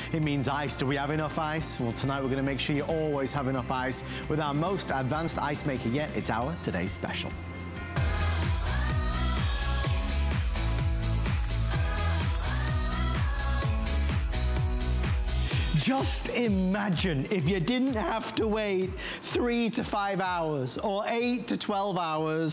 It means ice. Do we have enough ice? Well, tonight we're going to make sure you always have enough ice with our most advanced ice maker yet. It's our today's special. Just imagine if you didn't have to wait 3 to 5 hours or 8 to 12 hours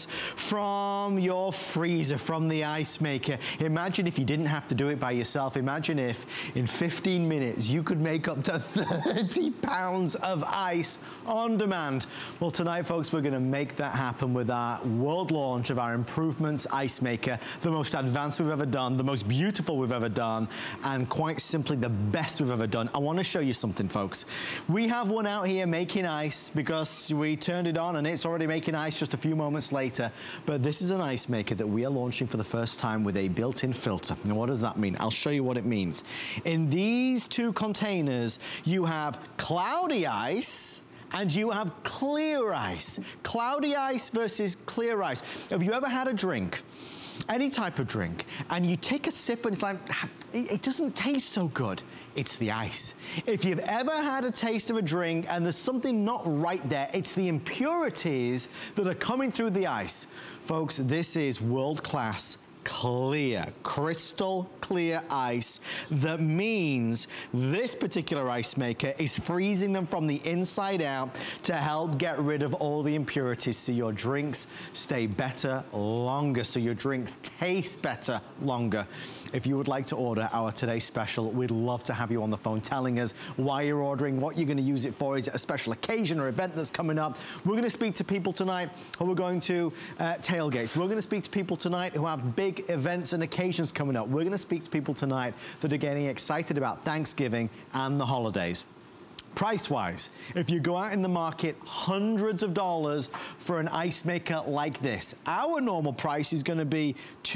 from your freezer, from the ice maker. Imagine if you didn't have to do it by yourself. Imagine if in 15 minutes you could make up to 30 pounds of ice on demand. Well, tonight, folks, we're going to make that happen with our world launch of our Improvements Ice Maker, the most advanced we've ever done, the most beautiful we've ever done, and quite simply the best we've ever done. I want to show you something, folks. We have one out here making ice because we turned it on and it's already making ice just a few moments later. But this is an ice maker that we are launching for the first time with a built-in filter. Now, what does that mean? I'll show you what it means. In these two containers, you have cloudy ice and you have clear ice. Cloudy ice versus clear ice. Have you ever had a drink, any type of drink, and you take a sip and it's like, it doesn't taste so good? It's the ice. If you've ever had a taste of a drink and there's something not right there, it's the impurities that are coming through the ice. Folks, this is world-class, clear, crystal clear ice. That means this particular ice maker is freezing them from the inside out to help get rid of all the impurities so your drinks stay better longer, so your drinks taste better longer. If you would like to order our today's special, we'd love to have you on the phone telling us why you're ordering, what you're going to use it for. Is it a special occasion or event that's coming up? We're going to speak to people tonight who are going to tailgates. We're going to speak to people tonight who have big events and occasions coming up. We're going to speak to people tonight that are getting excited about Thanksgiving and the holidays. Price-wise, if you go out in the market, hundreds of dollars for an ice maker like this. Our normal price is going to be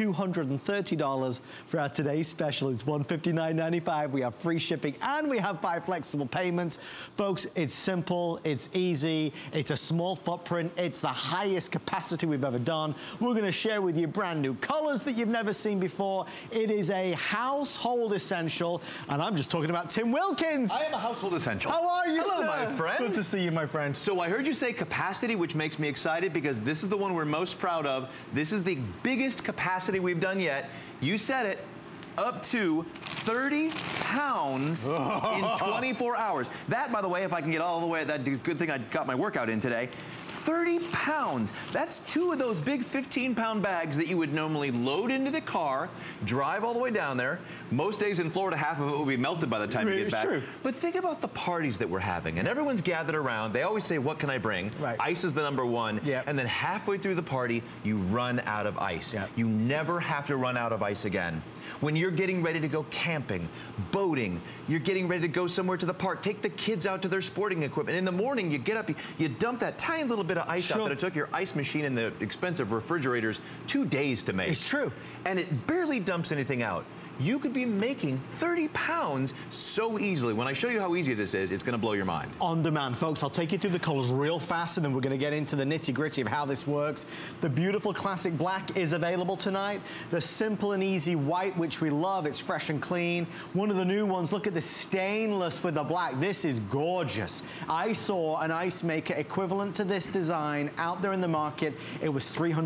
$230 for our today's special. It's $159.95. We have free shipping and we have 5 flexible payments. Folks, it's simple, it's easy, it's a small footprint, it's the highest capacity we've ever done. We're going to share with you brand new colors that you've never seen before. It is a household essential, and I'm just talking about Tim Wilkins. I am a household essential. How are you, Hello, sir? my friend. Good to see you, my friend. So I heard you say capacity, which makes me excited because this is the one we're most proud of. This is the biggest capacity we've done yet. You said it. Up to 30 pounds in 24 hours. That, by the way, if I can get all the way, that good thing I got my workout in today. 30 pounds. That's 2 of those big 15-pound bags that you would normally load into the car, drive all the way down there. Most days in Florida, half of it will be melted by the time you get back. True. But think about the parties that we're having, and everyone's gathered around. They always say, what can I bring? Right. Ice is the #1. Yep. And then halfway through the party, you run out of ice. Yep. You never have to run out of ice again. When you're getting ready to go camping, boating, you're getting ready to go somewhere to the park, take the kids out to their sporting equipment. In the morning, you get up, you dump that tiny little bit of ice out that it took your ice machine and the expensive refrigerators 2 days to make. It's true. And it barely dumps anything out. You could be making 30 pounds so easily. When I show you how easy this is, it's going to blow your mind. On demand, folks. I'll take you through the colors real fast, and then we're going to get into the nitty-gritty of how this works. The beautiful classic black is available tonight. The simple and easy white, which we love. It's fresh and clean. One of the new ones, look at the stainless with the black. This is gorgeous. I saw an ice maker equivalent to this design out there in the market. It was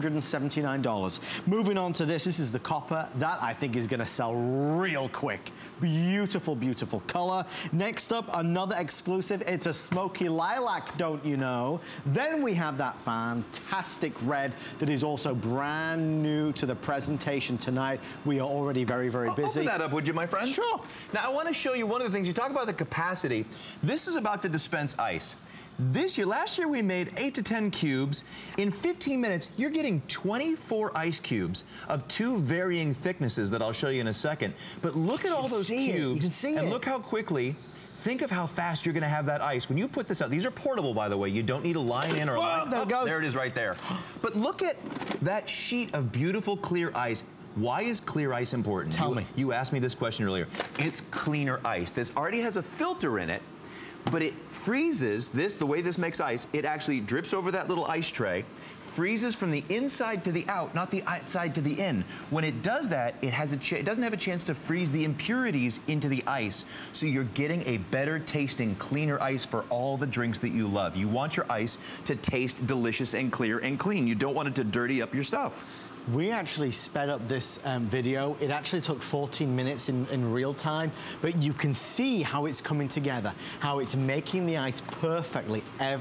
$379. Moving on to this is the copper. That, I think, is going to sell real quick. Beautiful, beautiful color. Next up, another exclusive. It's a smoky lilac, don't you know? Then we have that fantastic red that is also brand new to the presentation tonight. We are already very, very busy. Open that up, would you, my friend? Sure. Now, I want to show you one of the things. You talk about the capacity. This is about to dispense ice. This year, last year we made 8 to 10 cubes. In 15 minutes, you're getting 24 ice cubes of 2 varying thicknesses that I'll show you in a second. But look at all those cubes, and look how quickly. Think of how fast you're going to have that ice. When you put this out, these are portable, by the way. You don't need a line in or a line. There it goes. There it is right there. But look at that sheet of beautiful clear ice. Why is clear ice important? Tell me. You asked me this question earlier. It's cleaner ice. This already has a filter in it, but it freezes this, the way this makes ice, it actually drips over that little ice tray, freezes from the inside to the out, not the outside to the in. When it does that, it doesn't have a chance to freeze the impurities into the ice. So you're getting a better tasting, cleaner ice for all the drinks that you love. You want your ice to taste delicious and clear and clean. You don't want it to dirty up your stuff. We actually sped up this video. It actually took 14 minutes in real time, but you can see how it's coming together, how it's making the ice perfectly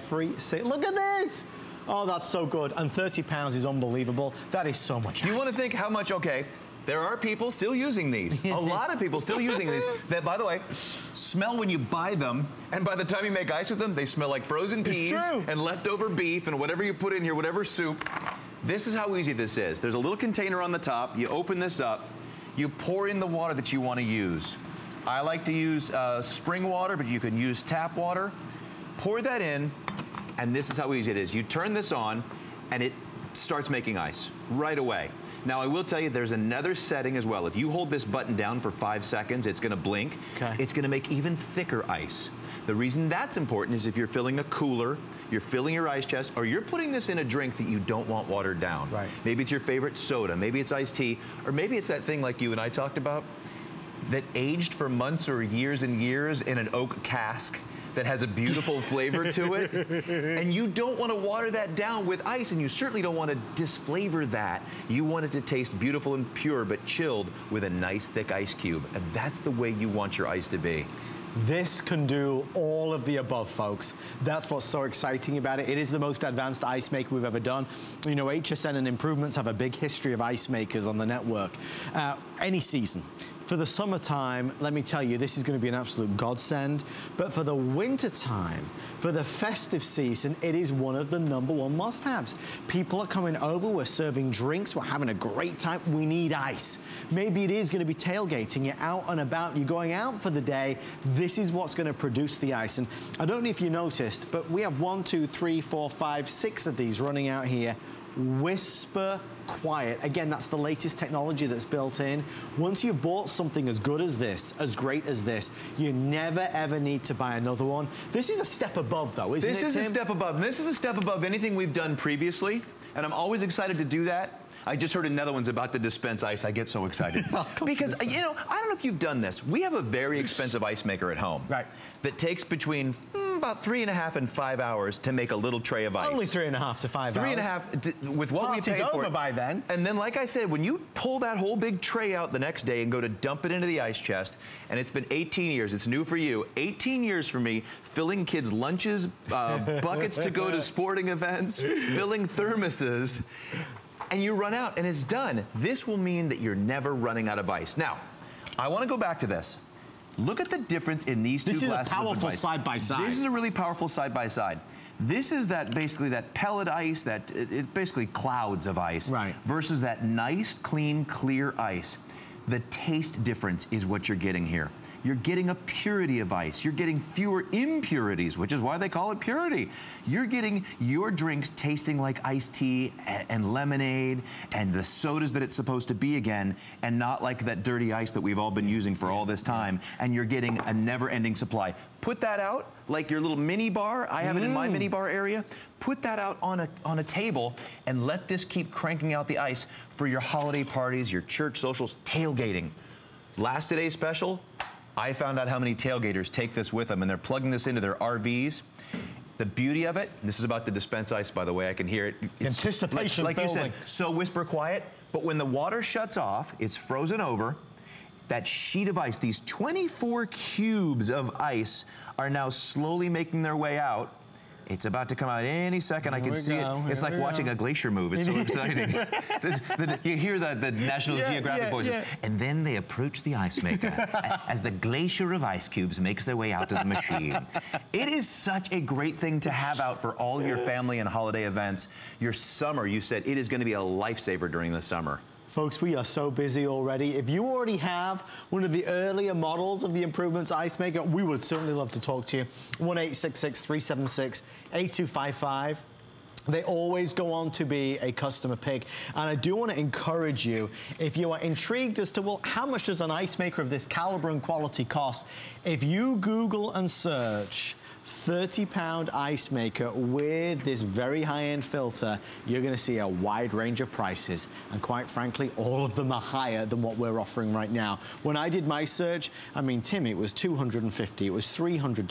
look at this! Oh, that's so good. And 30 pounds is unbelievable. That is so much ice. You want to think how much, okay, there are people still using these. A lot of people still using these that, by the way, smell when you buy them, and by the time you make ice with them, they smell like frozen peas and leftover beef and whatever you put in here, whatever soup. This is how easy this is. There's a little container on the top. You open this up. You pour in the water that you want to use. I like to use spring water, but you can use tap water. Pour that in, and this is how easy it is. You turn this on, and it starts making ice right away. Now, I will tell you, there's another setting as well. If you hold this button down for 5 seconds, it's going to blink. Okay. It's going to make even thicker ice. The reason that's important is if you're filling a cooler, you're filling your ice chest, or you're putting this in a drink that you don't want watered down. Right. Maybe it's your favorite soda, maybe it's iced tea, or maybe it's that thing like you and I talked about that aged for months or years and years in an oak cask that has a beautiful flavor to it, and you don't want to water that down with ice, and you certainly don't want to disflavor that. You want it to taste beautiful and pure, but chilled with a nice thick ice cube, and that's the way you want your ice to be. This can do all of the above, folks. That's what's so exciting about it. It is the most advanced ice maker we've ever done. You know, HSN and Improvements have a big history of ice makers on the network. Any season. For the summertime, let me tell you, this is going to be an absolute godsend. But for the winter time, for the festive season, it is one of the #1 must-haves. People are coming over, we're serving drinks, we're having a great time. We need ice. Maybe it is going to be tailgating. You're out and about, you're going out for the day. This is what's going to produce the ice. And I don't know if you noticed, but we have 1, 2, 3, 4, 5, 6 of these running out here. Whisper Quiet. Again, that's the latest technology that's built in. Once you've bought something as good as this, as great as this, you never ever need to buy another one. This is a step above though, isn't it, Tim? This is a step above. This is a step above anything we've done previously, and I'm always excited to do that. I just heard another one's about to dispense ice. I get so excited. Because, you know, I don't know if you've done this. We have a very expensive ice maker at home. Right. That takes between about 3.5 and 5 hours to make a little tray of ice. Only 3.5 to 5 hours. 3.5 with what we pay for. Over by then. And then, like I said, when you pull that whole big tray out the next day and go to dump it into the ice chest, and it's been 18 years, it's new for you, 18 years for me, filling kids' lunches, buckets to go to sporting events, filling thermoses, and you run out and it's done. This will mean that you're never running out of ice. Now, I want to go back to this. Look at the difference in these two glasses of ice. This is a powerful side-by-side. This is a really powerful side-by-side. This is that basically that pellet ice, that it basically clouds of ice, right, versus that nice, clean, clear ice. The taste difference is what you're getting here. You're getting a purity of ice. You're getting fewer impurities, which is why they call it purity. You're getting your drinks tasting like iced tea and lemonade and the sodas that it's supposed to be again, and not like that dirty ice that we've all been using for all this time. And you're getting a never-ending supply. Put that out like your little mini bar. I have it in my mini bar area. Put that out on a table and let this keep cranking out the ice for your holiday parties, your church socials, tailgating. Last today's special, I found out how many tailgaters take this with them, and they're plugging this into their RVs. The beauty of it, this is about to dispense ice, by the way, I can hear it. Anticipation like you said, so whisper quiet, but when the water shuts off, it's frozen over. That sheet of ice, these 24 cubes of ice are now slowly making their way out. It's about to come out any second. I can see it. It's like watching a glacier move. It's so exciting. You hear the National Geographic voices. And then they approach the ice maker as the glacier of ice cubes makes their way out to the machine. It is such a great thing to have out for all your family and holiday events. Your summer, you said, it is going to be a lifesaver during the summer. Folks, we are so busy already. If you already have one of the earlier models of the Improvements Ice Maker, we would certainly love to talk to you. 1-866-376-8255. They always go on to be a customer pick. And I do want to encourage you, if you are intrigued as to, well, how much does an ice maker of this caliber and quality cost? If you Google and search 30-pound ice maker with this very high-end filter, you're going to see a wide range of prices. And quite frankly, all of them are higher than what we're offering right now. When I did my search, I mean, Tim, it was $250, it was $300,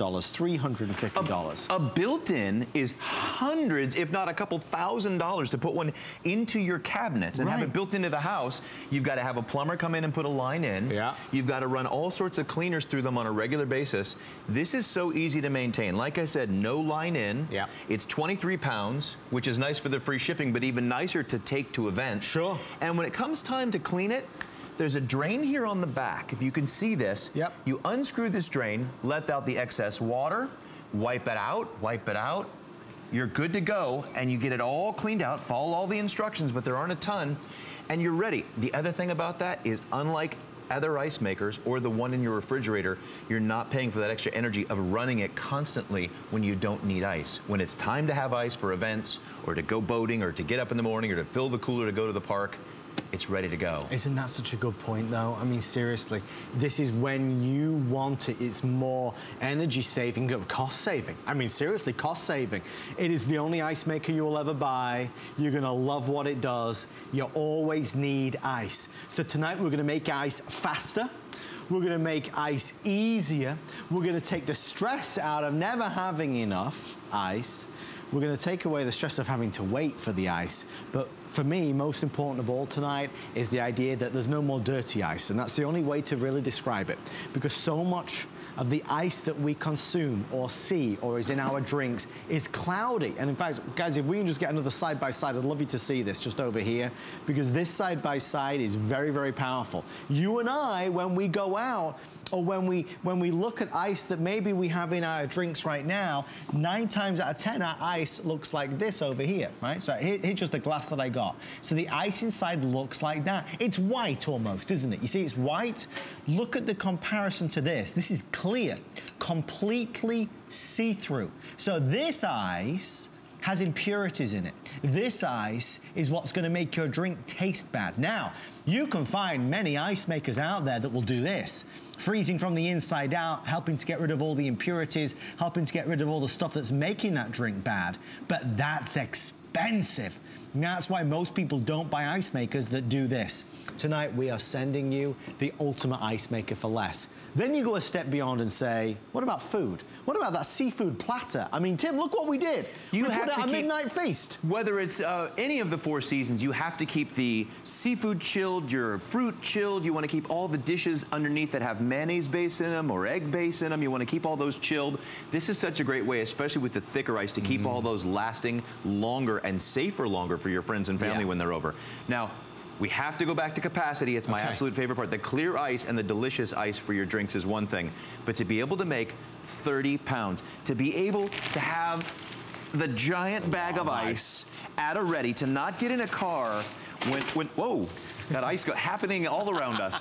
$350. A built-in is hundreds, if not a couple $1,000s to put one into your cabinets and have it built into the house. You've got to have a plumber come in and put a line in. Yeah. You've got to run all sorts of cleaners through them on a regular basis. This is so easy to maintain. Like I said, no line in. Yeah. It's 23 pounds, which is nice for the free shipping, but even nicer to take to events. Sure. And when it comes time to clean it, there's a drain here on the back. If you can see this, you unscrew this drain, let out the excess water, wipe it out. You're good to go, and you get it all cleaned out, follow all the instructions, but there aren't a ton, and you're ready. The other thing about that is, unlike other ice makers or the one in your refrigerator, you're not paying for that extra energy of running it constantly when you don't need ice. When it's time to have ice for events or to go boating or to get up in the morning or to fill the cooler to go to the park, it's ready to go. Isn't that such a good point, though? I mean, seriously, this is when you want it. It's more energy saving, cost saving. I mean, seriously, cost saving. It is the only ice maker you will ever buy. You're going to love what it does. You always need ice. So tonight we're going to make ice faster. We're going to make ice easier. We're going to take the stress out of never having enough ice. We're going to take away the stress of having to wait for the ice. But for me, most important of all tonight is the idea that there's no more dirty ice. And that's the only way to really describe it. Because so much of the ice that we consume or see or is in our drinks is cloudy. And in fact, guys, if we can just get another side-by-side, I'd love you to see this just over here, because this side-by-side is very, very powerful. You and I, when we go out or when we look at ice that maybe we have in our drinks right now, 9 times out of 10, our ice looks like this over here, right? So here's just a glass that I got. So the ice inside looks like that. It's white almost, isn't it? You see, it's white. Look at the comparison to this. This is clear, completely see-through. So this ice has impurities in it. This ice is what's going to make your drink taste bad. Now, you can find many ice makers out there that will do this, freezing from the inside out, helping to get rid of all the impurities, helping to get rid of all the stuff that's making that drink bad. But that's expensive. And that's why most people don't buy ice makers that do this. Tonight, we are sending you the ultimate ice maker for less. Then you go a step beyond and say, what about food? What about that seafood platter? I mean, Tim, look what we did. We put out a midnight feast. Whether it's any of the 4 seasons, you have to keep the seafood chilled, your fruit chilled. You want to keep all the dishes underneath that have mayonnaise base in them or egg base in them. You want to keep all those chilled. This is such a great way, especially with the thicker ice, to keep all those lasting longer and safer longer for your friends and family when they're over. Now, we have to go back to capacity. It's my absolute favorite part. The clear ice and the delicious ice for your drinks is one thing, but to be able to make 30 pounds, to be able to have the giant bag of ice at a ready, to not get in a car when whoa, that ice happening all around us.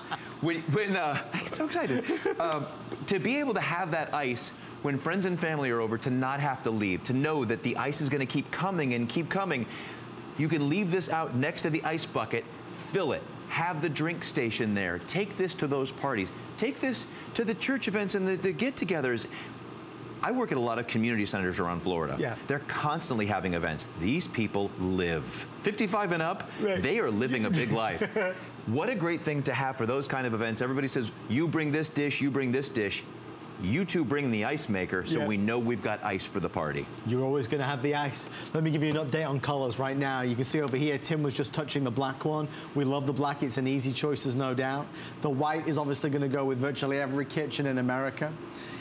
I get so excited. To be able to have that ice when friends and family are over, to not have to leave, to know that the ice is going to keep coming and keep coming. You can leave this out next to the ice bucket, fill it, have the drink station there, take this to those parties, take this to the church events and the get-togethers. I work at a lot of community centers around Florida. Yeah. They're constantly having events. These people live. 55 and up, they are living a big life. What a great thing to have for those kind of events. Everybody says, you bring this dish, you bring this dish. You two bring the ice maker, so we know we've got ice for the party. You're always going to have the ice. Let me give you an update on colors right now. You can see over here, Tim was just touching the black one. We love the black. It's an easy choice, there's no doubt. The white is obviously going to go with virtually every kitchen in America.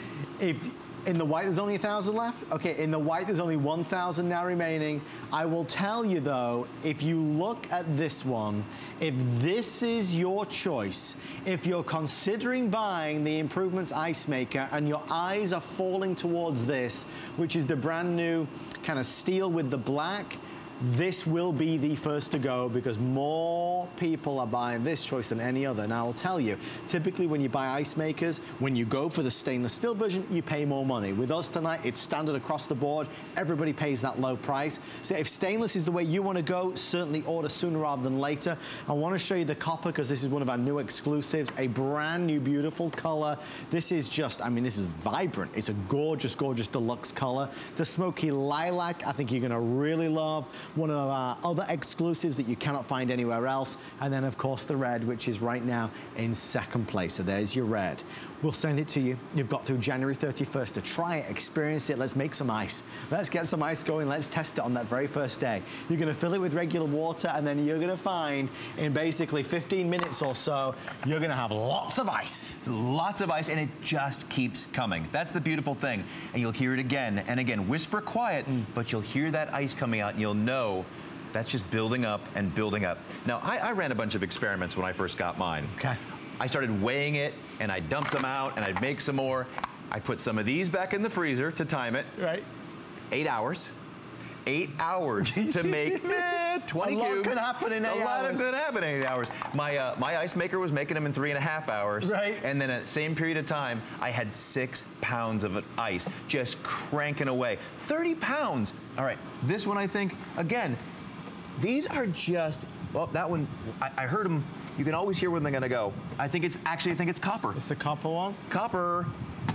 In the white, there's only 1,000 left? Okay, in the white, there's only 1,000 now remaining. I will tell you, though, if you look at this one, if this is your choice, if you're considering buying the Improvements Ice Maker and your eyes are falling towards this, which is the brand new kind of steel with the black, this will be the first to go because more people are buying this choice than any other. Now, I'll tell you, typically when you buy ice makers, when you go for the stainless steel version, you pay more money. With us tonight, it's standard across the board. Everybody pays that low price. So if stainless is the way you want to go, certainly order sooner rather than later. I want to show you the copper because this is one of our new exclusives, a brand new, beautiful color. This is just, I mean, this is vibrant. It's a gorgeous, gorgeous deluxe color. The smoky lilac, I think you're going to really love. One of our other exclusives that you cannot find anywhere else. And then, of course, the red, which is right now in second place. So there's your red. We'll send it to you. You've got through January 31st to try it, experience it. Let's make some ice. Let's get some ice going. Let's test it on that very first day. You're going to fill it with regular water, and then you're going to find in basically 15 minutes or so, you're going to have lots of ice. Lots of ice, and it just keeps coming. That's the beautiful thing. And you'll hear it again and again. Whisper quiet, but you'll hear that ice coming out, and you'll know that's just building up and building up. Now, I ran a bunch of experiments when I first got mine. Okay. I started weighing it, and I'd dump some out, and I'd make some more. I put some of these back in the freezer to time it. Right. 8 hours. 8 hours to make 20 cubes. A lot could happen in 8 hours. A lot could happen in 8 hours. My ice maker was making them in 3.5 hours. Right. And then at the same period of time, I had 6 pounds of ice just cranking away. 30 pounds. All right, this one I think, again, these are just, well, that one, I heard them. You can always hear when they're gonna go. I think it's copper. It's the copper one? Copper.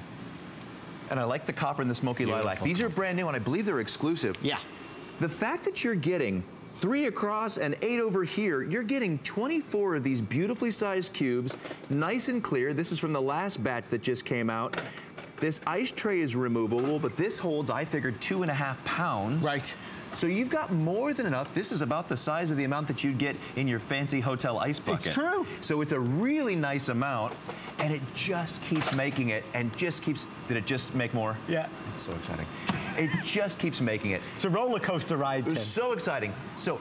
And I like the copper and the smoky lilac. These are brand new, and I believe they're exclusive. Yeah. The fact that you're getting 3 across and 8 over here, you're getting 24 of these beautifully sized cubes, nice and clear. This is from the last batch that just came out. This ice tray is removable, but this holds, I figured, 2.5 pounds. Right. So you've got more than enough. This is about the size of the amount that you'd get in your fancy hotel ice bucket. It's true. So it's a really nice amount, and it just keeps making it, and just keeps, did it just make more? Yeah. It's so exciting. It just keeps making it. It's a roller coaster ride, Tim. It was so exciting. So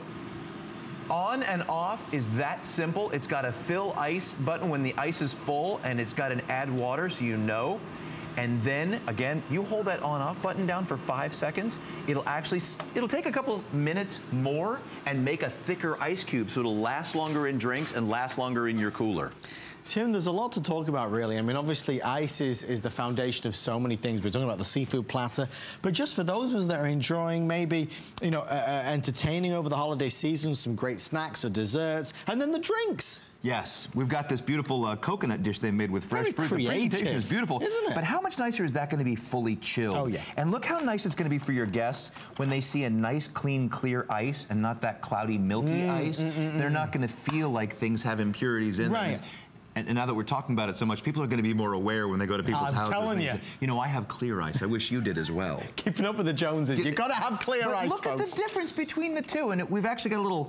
on and off is that simple. It's got a fill ice button when the ice is full, and it's got an add water so you know. And then, again, you hold that on-off button down for 5 seconds. It'll take a couple minutes more and make a thicker ice cube so it'll last longer in drinks and last longer in your cooler. Tim, there's a lot to talk about, really. I mean, obviously, ice is the foundation of so many things. We're talking about the seafood platter. But just for those of us that are enjoying maybe, you know, entertaining over the holiday season, some great snacks or desserts, and then the drinks. Yes, we've got this beautiful coconut dish they made with fresh fruit. Very The presentation creative, is beautiful, isn't it? But how much nicer is that going to be fully chilled? Oh, yeah. And look how nice it's going to be for your guests when they see a nice, clean, clear ice and not that cloudy, milky ice. They're not going to feel like things have impurities in them. Right. And now that we're talking about it so much, people are going to be more aware when they go to people's houses. I'm telling you. Say, you know, I have clear ice. I wish you did as well. Keeping up with the Joneses. You've got to have clear ice, look folks. at the difference between the two. And we've actually got a little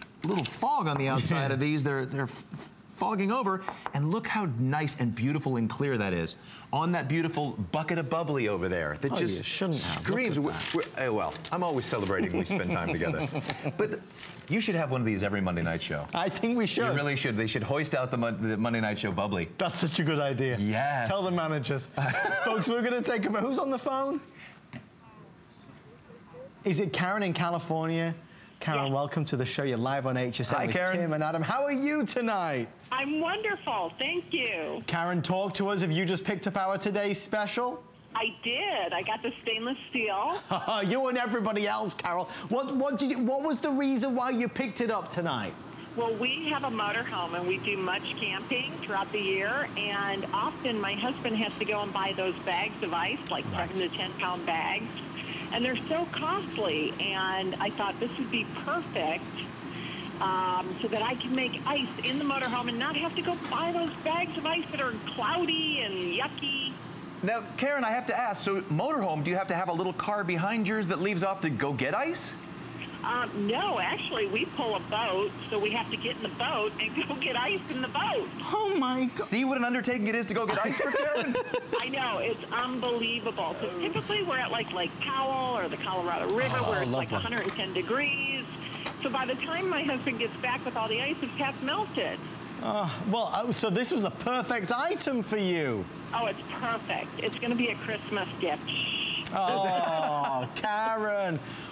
fog on the outside of these. They're fogging over, and look how nice and beautiful and clear that is on that beautiful bucket of bubbly over there that just you shouldn't have. screams. Well, I'm always celebrating we spend time together, but you should have one of these every Monday night show. I think we should. You really should. They should hoist out the Monday night show bubbly. That's such a good idea. Yes. Tell the managers. Folks, we're going to take a... Who's on the phone? Is it Karen in California? Karen, yes. Welcome to the show. You're live on HSN Hi, with Karen. Tim and Adam. How are you tonight? I'm wonderful, thank you. Karen, talk to us. Have you just picked up our today's special? I did. I got the stainless steel. You and everybody else, Carol. What was the reason why you picked it up tonight? Well, we have a motorhome and we do much camping throughout the year, and often my husband has to go and buy those bags of ice, like 7 to 10 pound bags, and they're so costly, and I thought this would be perfect so that I can make ice in the motorhome and not have to go buy those bags of ice that are cloudy and yucky. Now, Karen, I have to ask, so motorhome, do you have to have a little car behind yours that leaves off to go get ice? No, actually, we pull a boat, so we have to get in the boat and go get ice in the boat. Oh, my God. See what an undertaking it is to go get ice for Karen? I know, it's unbelievable. So typically we're at like Lake Powell or the Colorado River where it's like 110 degrees. So by the time my husband gets back with all the ice, it's half melted. So this was a perfect item for you. Oh, it's perfect. It's going to be a Christmas gift. Oh, Karen.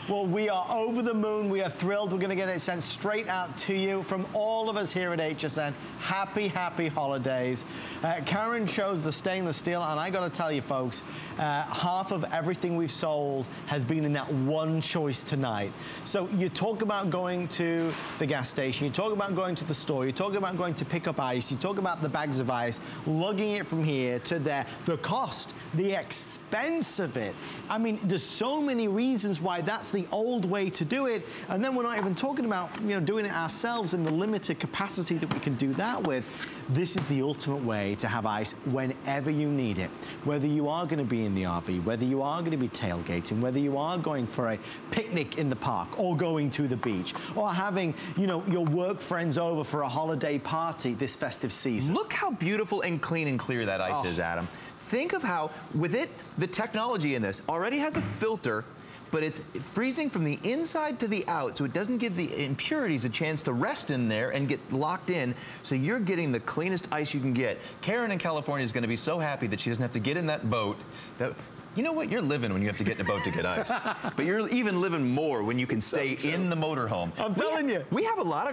Well, we are over the moon. We are thrilled. We're going to get it sent straight out to you from all of us here at HSN. Happy, happy holidays. Karen chose the stainless steel, and I got to tell you, folks, half of everything we've sold has been in that one choice tonight. So you talk about going to the gas station, you talk about going to the store, you talk about going to pick up ice, you talk about the bags of ice, lugging it from here to there, the cost, the expense of it. I mean, there's so many reasons why that's the old way to do it, and then we're not even talking about, you know, doing it ourselves in the limited capacity that we can do that with. This is the ultimate way to have ice whenever you need it. Whether you are going to be in the RV, whether you are going to be tailgating, whether you are going for a picnic in the park or going to the beach or having, you know, your work friends over for a holiday party this festive season. Look how beautiful and clean and clear that ice is, Adam. Think of how, with it, the technology in this already has a filter, but it's freezing from the inside to the out, so it doesn't give the impurities a chance to rest in there and get locked in, so you're getting the cleanest ice you can get. Karen in California is going to be so happy that she doesn't have to get in that boat. You know what? You're living when you have to get in a boat to get ice. But you're even living more when you can stay in the motorhome. I'm telling you. We have a lot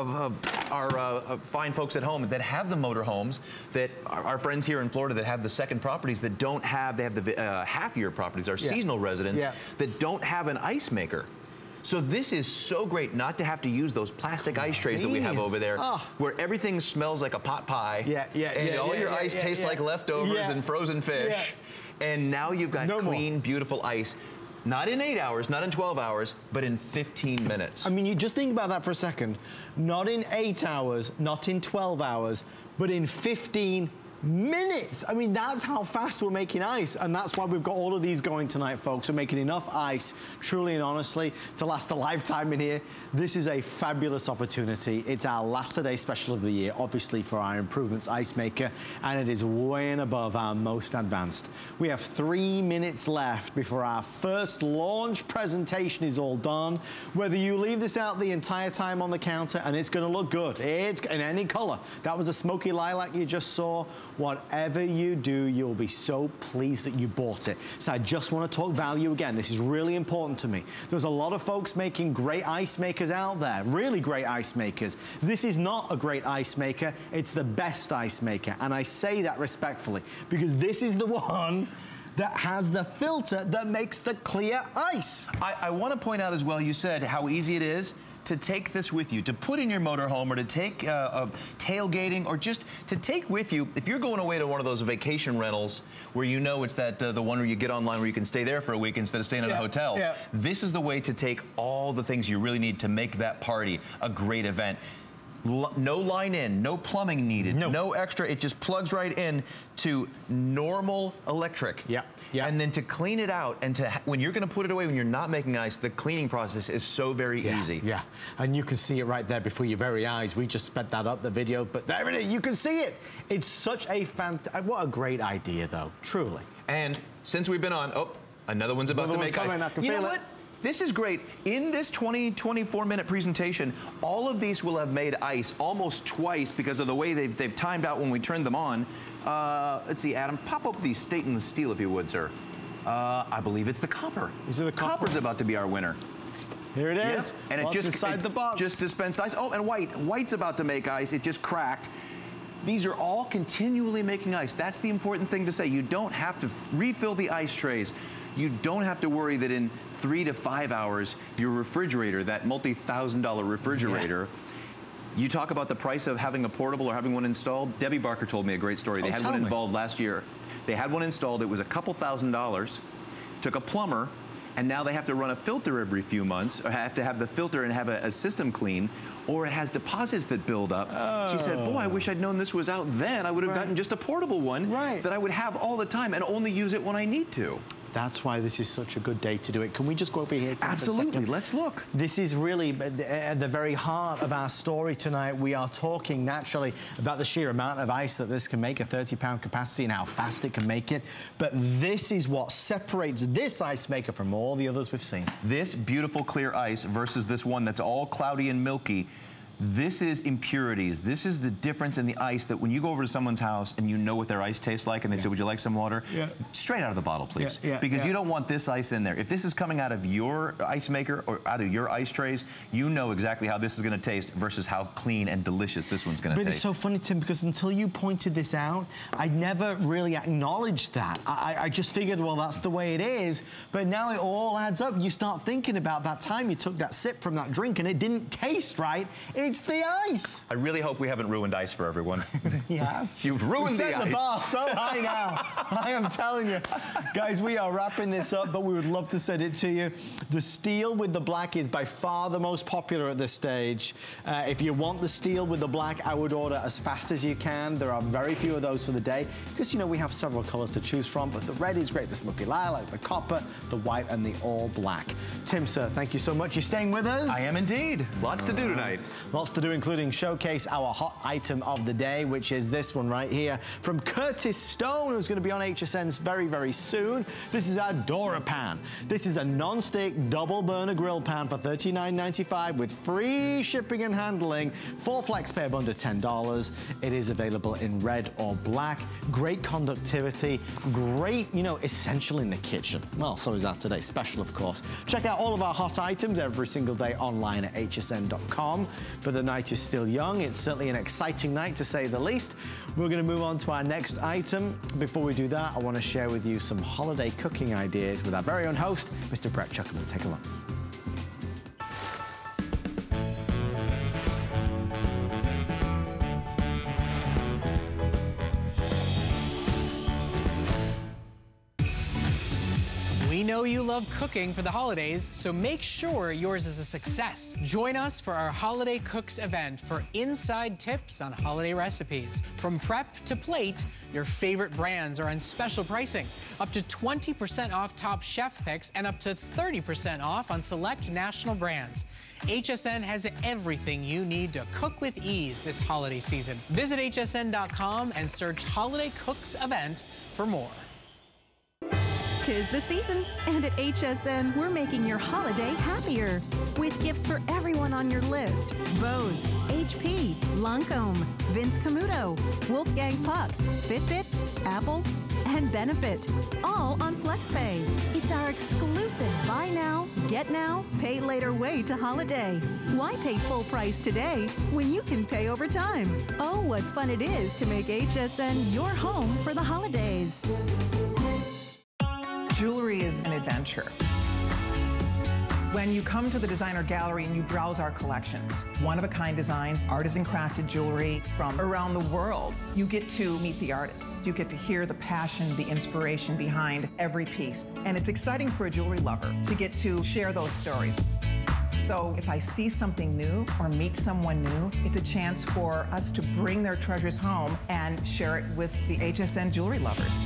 of our fine folks at home that have the motorhomes, that our friends here in Florida that have the second properties that don't have, they have the half-year properties, our seasonal residents, that don't have an ice maker. So this is so great not to have to use those plastic ice trays that we have over there, where everything smells like a pot pie, and all your ice tastes like leftovers and frozen fish. And now you've got clean, beautiful ice. Not in 8 hours, not in 12 hours, but in 15 minutes. I mean, you just think about that for a second. Not in 8 hours, not in 12 hours, but in 15 minutes. I mean, that's how fast we're making ice, and that's why we've got all of these going tonight, folks. We're making enough ice, truly and honestly, to last a lifetime in here. This is a fabulous opportunity. It's our last today special of the year, obviously for our Improvements Ice Maker, and it is way and above our most advanced. We have 3 minutes left before our first launch presentation is all done. Whether you leave this out the entire time on the counter, and it's going to look good. It's in any color. That was a smoky lilac you just saw. Whatever you do, you'll be so pleased that you bought it. So I just want to talk value again. This is really important to me. There's a lot of folks making great ice makers out there, really great ice makers. This is not a great ice maker. It's the best ice maker. And I say that respectfully because this is the one that has the filter that makes the clear ice. I want to point out as well, you said how easy it is to take this with you, to put in your motorhome or to take tailgating, or just to take with you, if you're going away to one of those vacation rentals where you know it's that the one where you get online where you can stay there for a week instead of staying in a hotel. This is the way to take all the things you really need to make that party a great event. No line in, no plumbing needed, no extra. It just plugs right in to normal electric. And then to clean it out, and to when you're going to put it away, when you're not making ice, the cleaning process is so very easy. And you can see it right there before your very eyes. We just sped that up, the video, but there it is. You can see it. It's such a what a great idea, though, truly. And since we've been on, another one's about to make ice. I can you feel know it. what? This is great. In this 24-minute presentation, all of these will have made ice almost twice because of the way they've timed out when we turned them on. Let's see, Adam, pop up the stainless steel if you would, sir. I believe it's the copper. Is it the copper? Copper's about to be our winner. Here it is. And it just inside the box. Just dispensed ice. Oh, and white. White's about to make ice. It just cracked. These are all continually making ice. That's the important thing to say. You don't have to refill the ice trays. You don't have to worry that in 3 to 5 hours, your refrigerator, that multi-$1,000 refrigerator, you talk about the price of having a portable or having one installed. Debbie Barker told me a great story. They had one involved last year. They had one installed. It was a couple $1,000. Took a plumber, and now they have to run a filter every few months, or have to have the filter and have a system clean, or it has deposits that build up. She said, boy, I wish I'd known this was out then. I would have gotten just a portable one that I would have all the time and only use it when I need to. That's why this is such a good day to do it. Can we just go over here? Absolutely, let's look. This is really at the very heart of our story tonight. We are talking naturally about the sheer amount of ice that this can make, a 30-pound capacity, and how fast it can make it. But this is what separates this ice maker from all the others we've seen. This beautiful clear ice versus this one that's all cloudy and milky. This is impurities. This is the difference in the ice that when you go over to someone's house and you know what their ice tastes like and they say, would you like some water? Straight out of the bottle, please. Because you don't want this ice in there. If this is coming out of your ice maker or out of your ice trays, you know exactly how this is going to taste versus how clean and delicious this one's going to taste. But it's so funny, Tim, because until you pointed this out, I never really acknowledged that. I just figured, well, that's the way it is. But now it all adds up. You start thinking about that time you took that sip from that drink and it didn't taste right. It's the ice. I really hope we haven't ruined ice for everyone. Yeah. You've ruined the ice. Set the bar so high now. I am telling you. Guys, we are wrapping this up, but we would love to send it to you. The steel with the black is by far the most popular at this stage. If you want the steel with the black, I would order as fast as you can. There are very few of those for the day because, you know, we have several colors to choose from, but the red is great, the smoky lilac, the copper, the white, and the all black. Tim, sir, thank you so much. You're staying with us? I am indeed. Lots to do tonight. Lots to do, including showcase our hot item of the day, which is this one right here from Curtis Stone, who's going to be on HSN's very, very soon. This is our Dora Pan. This is a non-stick double burner grill pan for $39.95 with free shipping and handling. 4 flex pay of under $10. It is available in red or black. Great conductivity, great, you know, essential in the kitchen. Well, so is that today. Special, of course. Check out all of our hot items every single day online at hsn.com. But the night is still young. It's certainly an exciting night, to say the least. We're going to move on to our next item. Before we do that, I want to share with you some holiday cooking ideas with our very own host, Mr. Brett Chuckerman. Take a look. We know you love cooking for the holidays, so make sure yours is a success. Join us for our Holiday Cooks event for inside tips on holiday recipes. From prep to plate, your favorite brands are on special pricing. Up to 20% off top chef picks and up to 30% off on select national brands. HSN has everything you need to cook with ease this holiday season. Visit hsn.com and search Holiday Cooks event for more. 'Tis the season, and at HSN, we're making your holiday happier with gifts for everyone on your list. Bose, HP, Lancome, Vince Camuto, Wolfgang Puck, Fitbit, Apple, and Benefit, all on FlexPay. It's our exclusive buy now, get now, pay later way to holiday. Why pay full price today when you can pay over time? Oh, what fun it is to make HSN your home for the holidays. Jewelry is an adventure. When you come to the designer gallery and you browse our collections, one-of-a-kind designs, artisan crafted jewelry from around the world, you get to meet the artists. You get to hear the passion, the inspiration behind every piece. And it's exciting for a jewelry lover to get to share those stories. So if I see something new or meet someone new, it's a chance for us to bring their treasures home and share it with the HSN jewelry lovers.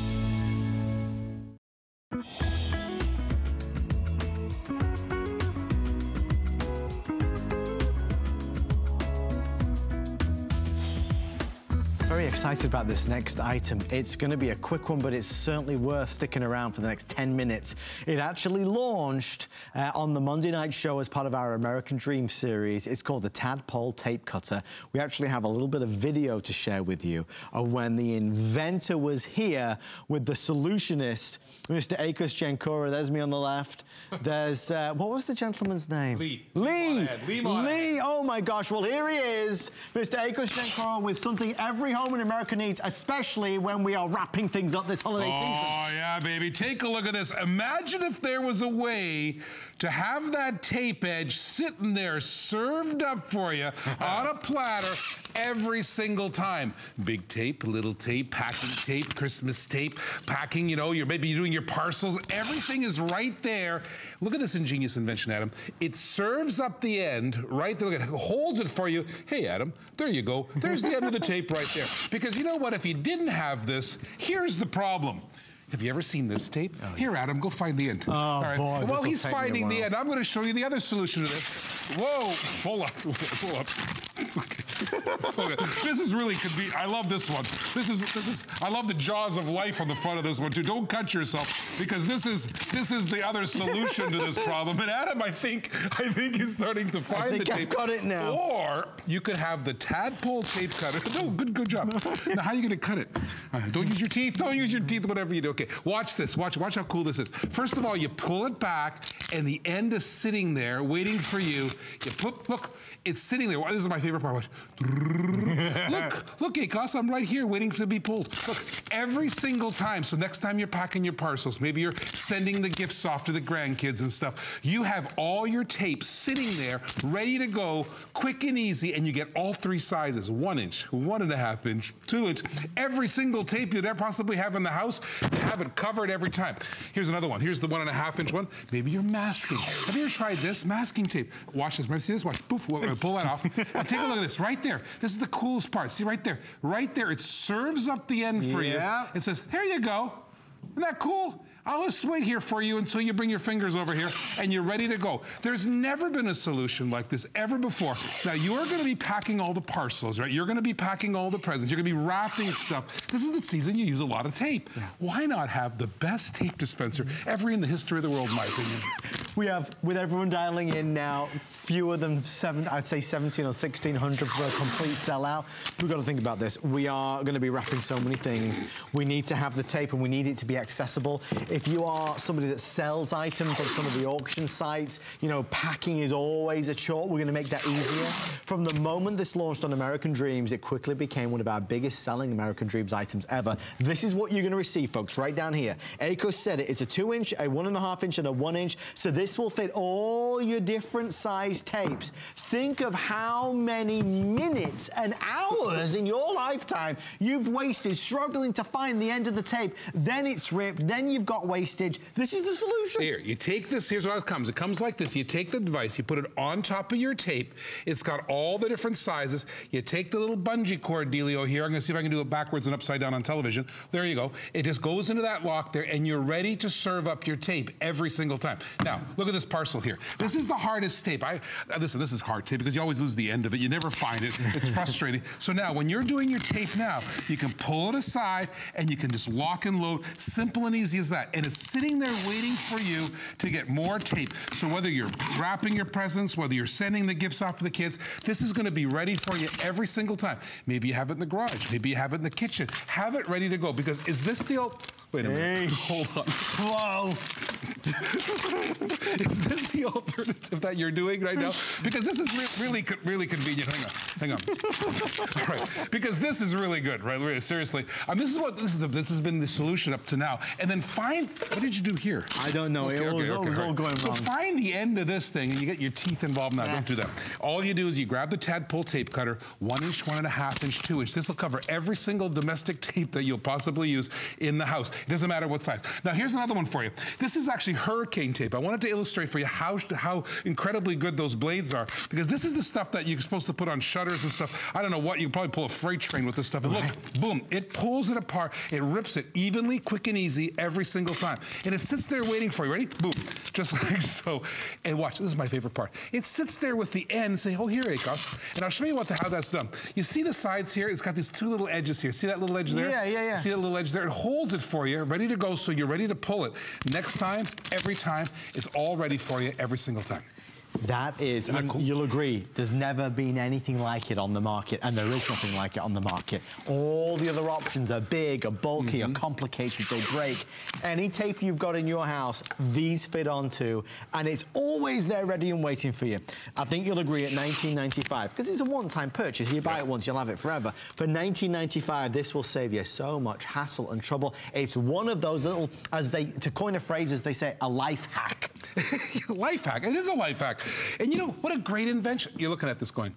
Very excited about this next item. It's going to be a quick one, but it's certainly worth sticking around for the next 10 minutes. It actually launched on the Monday night show as part of our American Dream series. It's called the Tadpole Tape Cutter. We actually have a little bit of video to share with you of when the inventor was here with the solutionist, Mr. Akos Genkora. There's me on the left. There's, what was the gentleman's name? Lee. Lee. Lee. Oh my gosh. Well, here he is, Mr. Akos Genkora, with something every home in America needs, especially when we are wrapping things up this holiday season. Oh, yeah, baby. Take a look at this. Imagine if there was a way to have that tape edge sitting there served up for you on a platter every single time. Big tape, little tape, packing tape, Christmas tape, packing, you know, maybe you're doing your parcels. Everything is right there. Look at this ingenious invention, Adam. It serves up the end right there. Look, it holds it for you. Hey, Adam, there you go. There's the end of the tape right there. Because you know what? If you didn't have this, here's the problem. Have you ever seen this tape? Oh, yeah. Here, Adam, go find the end. Oh, all right. Boy, while he's finding the end, I'm going to show you the other solution to this. Whoa, hold up, hold up. Okay. This is really convenient. I love this one. I love the jaws of life on the front of this one too. Don't cut yourself, because this is the other solution to this problem. And Adam, I think is starting to find the tape. I've got it now. Or you could have the tadpole tape cutter. No, good job. Now, how are you going to cut it? Don't use your teeth. Don't use your teeth. Whatever you do. Okay. Watch this. Watch how cool this is. First of all, you pull it back, and the end is sitting there waiting for you. You look. It's sitting there. This is my favorite part. Look, Akos, I'm right here waiting to be pulled. Look, every single time. So next time you're packing your parcels, maybe you're sending the gifts off to the grandkids and stuff, you have all your tape sitting there, ready to go, quick and easy, and you get all three sizes: 1 inch, 1.5 inch, 2 inch. Every single tape you'd ever possibly have in the house, you have it covered every time. Here's another one. Here's the 1.5 inch one. Maybe you're masking. Have you ever tried this? Masking tape. Watch this. Remember, see this? Watch. Poof. Pull that off. And take a look at this right there. This is the coolest part. See right there? Right there. It serves up the end for you. It says, here you go. Isn't that cool? I'll just wait here for you until you bring your fingers over here and you're ready to go. There's never been a solution like this ever before. Now, you're going to be packing all the parcels, right? You're going to be packing all the presents. You're going to be wrapping stuff. This is the season you use a lot of tape. Yeah. Why not have the best tape dispenser ever in the history of the world, in my opinion? We have, with everyone dialing in now, fewer than 17 or 1,600 for a complete sellout. We've got to think about this. We are going to be wrapping so many things. We need to have the tape and we need it to be accessible. If you are somebody that sells items on some of the auction sites, you know, packing is always a chore. We're going to make that easier. From the moment this launched on American Dreams, it quickly became one of our biggest selling American Dreams items ever. This is what you're going to receive, folks, right down here. Akos said it. It's a 2 inch, a 1.5 inch, and a 1 inch. So this will fit all your different size tapes. Think of how many minutes and hours in your lifetime you've wasted struggling to find the end of the tape. Then it's ripped. Then you've got wastage. This is the solution. Here, you take this. Here's how it comes. It comes like this. You take the device, you put it on top of your tape. It's got all the different sizes. You take the little bungee cord dealio here. I'm going to see if I can do it backwards and upside down on television. There you go. It just goes into that lock there, and you're ready to serve up your tape every single time. Now, look at this parcel here. This is the hardest tape. Listen, this is hard tape because you always lose the end of it. You never find it. It's frustrating. So now, when you're doing your tape now, you can pull it aside, and you can just lock and load. Simple and easy as that. And it's sitting there waiting for you to get more tape. So whether you're wrapping your presents, whether you're sending the gifts off to the kids, this is going to be ready for you every single time. Maybe you have it in the garage. Maybe you have it in the kitchen. Have it ready to go, because is this the old... Wait a minute. Hold on. Whoa. Is this the alternative that you're doing right now? Because this is really convenient. Hang on. All right. Because this is really good, right? Really, seriously. This has been the solution up to now. And then find, what did you do here? I don't know. Okay, it was all going wrong. So find the end of this thing and you get your teeth involved. Now, don't do that. All you do is you grab the tadpole tape cutter, 1 inch, 1.5 inch, 2 inch. This will cover every single domestic tape that you'll possibly use in the house. It doesn't matter what size. Now, here's another one for you. This is actually hurricane tape. I wanted to illustrate for you how incredibly good those blades are, because this is the stuff that you're supposed to put on shutters and stuff. I don't know what, you probably pull a freight train with this stuff. And look, boom, it pulls it apart. It rips it evenly, quick and easy every single time. And it sits there waiting for you. Ready? Boom. Just like so. And watch, this is my favorite part. It sits there with the end saying, oh, here, Akos. And I'll show you how that's done. You see the sides here? It's got these two little edges here. See that little edge there? Yeah. See that little edge there? It holds it for you, ready to go, so you're ready to pull it. Next time, every time, it's all ready for you every single time. That is, and cool? You'll agree, there's never been anything like it on the market, and there is nothing like it on the market. All the other options are big, are bulky, are complicated, they break. Any tape you've got in your house, these fit onto, and it's always there ready and waiting for you. I think you'll agree at $19.95, because it's a one-time purchase. You buy it once, you'll have it forever. For $19.95, this will save you so much hassle and trouble. It's one of those little, to coin a phrase, as they say, a life hack. Life hack, it is a life hack. And you know, what a great invention. You're looking at this going,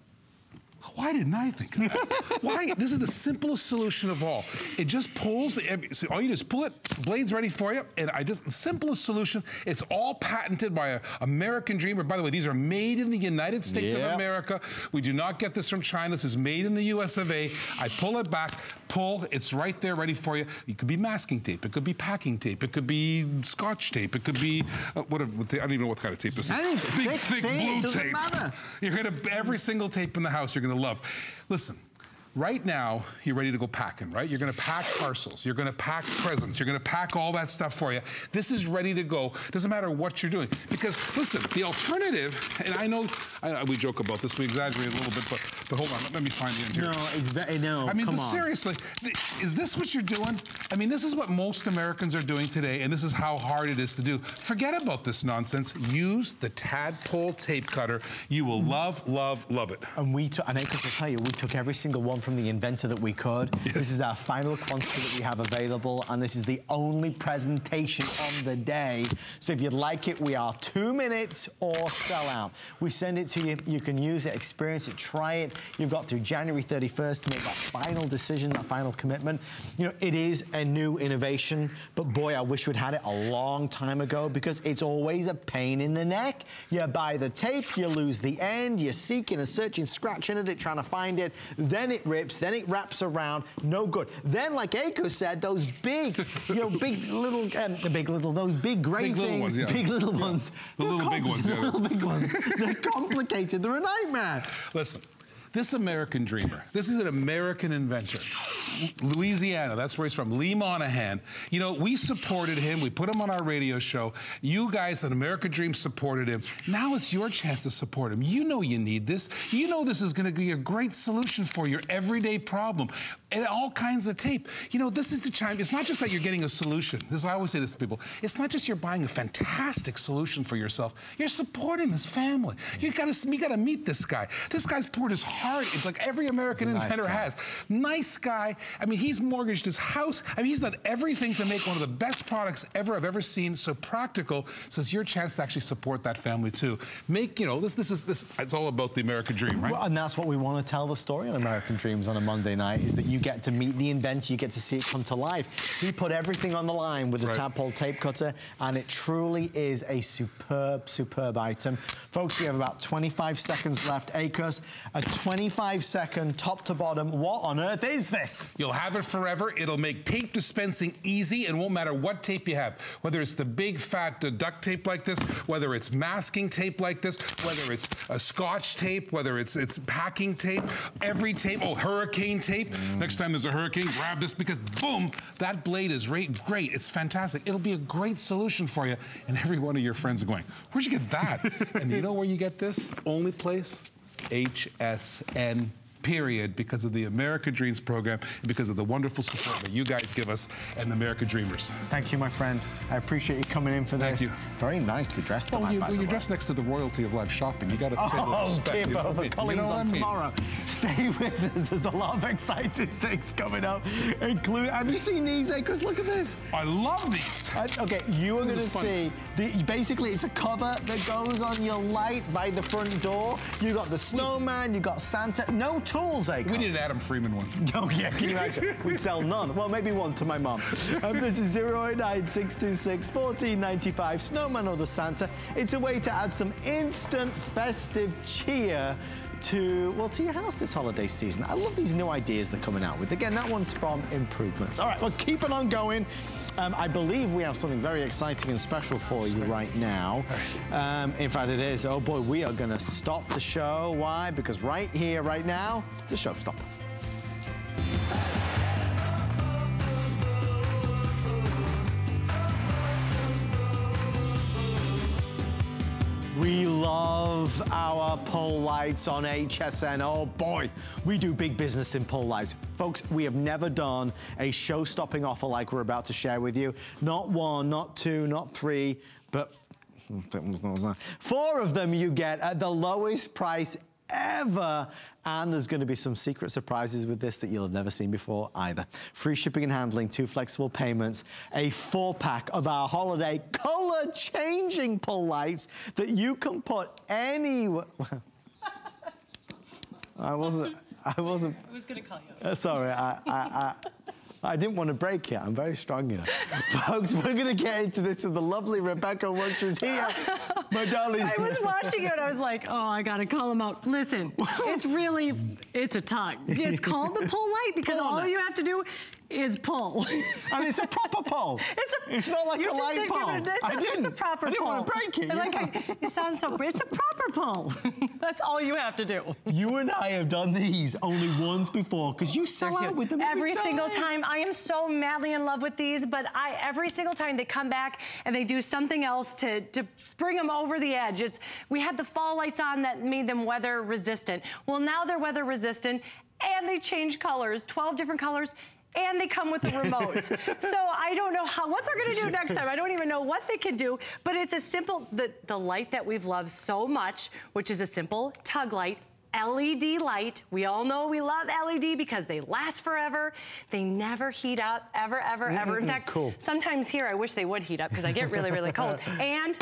why didn't I think of that? Why? This is the simplest solution of all. It just pulls, so all you do is pull it, blade's ready for you, and the simplest solution. It's all patented by an American Dreamer. By the way, these are made in the United States of America. We do not get this from China. This is made in the US of A. I pull it back, it's right there ready for you. It could be masking tape, it could be packing tape, it could be Scotch tape, it could be, I don't even know what kind of tape this is. Big, thick blue tape. Matter. You're gonna, every single tape in the house, you're gonna love. Listen. Right now, you're ready to go packing, right? You're gonna pack parcels, you're gonna pack presents, you're gonna pack all that stuff for you. This is ready to go. Doesn't matter what you're doing. Because listen, the alternative, and I know we joke about this, we exaggerate a little bit, but hold on, let me find the interior. No, it's very, no, I mean, come but on. seriously, is this what you're doing? I mean, this is what most Americans are doing today, and this is how hard it is to do. Forget about this nonsense. Use the Tadpole tape cutter. You will love, love, love it. And we took, and I can tell you, we took every single one from the inventor that we could. Yes. This is our final quantity that we have available, and this is the only presentation on the day. So if you'd like it, we are 2 minutes or sell out. We send it to you. You can use it, experience it, try it. You've got through January 31st to make that final decision, that final commitment. You know, it is a new innovation, but boy, I wish we'd had it a long time ago because it's always a pain in the neck. You buy the tape, you lose the end, you're seeking and searching, scratching at it, trying to find it, then it rips, then it wraps around, no good. Then, like Aiko said, those big, you know, those big gray things, ones, yeah. big little ones. The little big ones, yeah. The little big ones. They're complicated, they're a nightmare. Listen, this American dreamer, this is an American inventor. Louisiana, that's where he's from, Lee Monahan. You know, we supported him, we put him on our radio show. You guys at American Dream supported him. Now it's your chance to support him. You know you need this. You know this is gonna be a great solution for your everyday problem. And all kinds of tape. You know, this is the time, it's not just that you're getting a solution. I always say this to people, it's not just you're buying a fantastic solution for yourself, you're supporting this family. You gotta meet this guy. This guy's poured his heart, it's like every American inventor has. Nice guy. I mean, he's mortgaged his house. I mean, he's done everything to make one of the best products I've ever seen. So practical. So it's your chance to actually support that family too. Make, you know, this it's all about the American dream, right? Well, and that's what we want to tell the story on American Dreams on a Monday night, is that you get to meet the inventor, you get to see it come to life. He put everything on the line with the Tadpole tape cutter, and it truly is a superb, superb item. Folks, we have about 25 seconds left. Akos, a 25-second top to bottom. What on earth is this? You'll have it forever. It'll make tape dispensing easy, and won't matter what tape you have. Whether it's the big fat duct tape like this, whether it's masking tape like this, whether it's a Scotch tape, whether it's packing tape, every tape, hurricane tape. Next time there's a hurricane, grab this because boom, that blade is great. It's fantastic. It'll be a great solution for you, and every one of your friends are going, where'd you get that? And you know where you get this? Only place? HSN. Period, because of the American Dreams program and because of the wonderful support that you guys give us and the American Dreamers. Thank you, my friend. I appreciate you coming in for this. Thank you. Very nicely dressed tonight, when you're dressed next to the royalty of live shopping, you got to pay a little respect. Give over Collins on tomorrow. Stay with us. There's a lot of exciting things coming up. Have you seen these, Akos? Look at this. I love these. Okay, you are going to see, basically it's a cover that goes on your light by the front door. You got the snowman, you got Santa. No tools, Akos. We need an Adam Freeman one. Oh, yeah, can you imagine? We'd sell none. Well, maybe one to my mom. This is 089-626-1495, Snowman or the Santa. It's a way to add some instant festive cheer to your house this holiday season. I love these new ideas they're coming out with. Again, that one's from Improvements. All right, well, keep it on going. I believe we have something very exciting and special for you right now. In fact, it is. Oh boy, we are going to stop the show. Why? Because right here, right now, it's a showstopper. We love our pull lights on HSN. Oh boy, we do big business in pull lights. Folks, we have never done a show-stopping offer like we're about to share with you. Not one, not two, not three, but 4 of them you get at the lowest price ever. And there's going to be some secret surprises with this that you'll have never seen before either. Free shipping and handling, 2 flexible payments, a 4-pack of our holiday color-changing pull lights that you can put anywhere. I was going to call you. Sorry, I didn't want to break it. I'm very strong, you know. Folks, we're going to get into this with the lovely Rebecca once she's here. My darling. I was watching it and I was like, oh, I got to call him out. Listen, it's a tongue. It's called the pull light because all you have to do is pull. And it's a proper pull. It's not like a light pull. It's a proper pull. I didn't want to break it. It sounds so, it's a proper pull. That's all you have to do. You and I have done these only once before because you sell out with them every single time. I am so madly in love with these, but every single time they come back and they do something else to bring them over the edge. We had the fall lights on that made them weather resistant. Well, now they're weather resistant and they change colors, 12 different colors. And they come with a remote. So I don't know what they're gonna do next time. I don't even know what they can do, but it's a simple, the light that we've loved so much, which is a simple tug light, LED light. We all know we love LED because they last forever. They never heat up, ever, ever, ever. In fact, sometimes here I wish they would heat up because I get really, really cold. And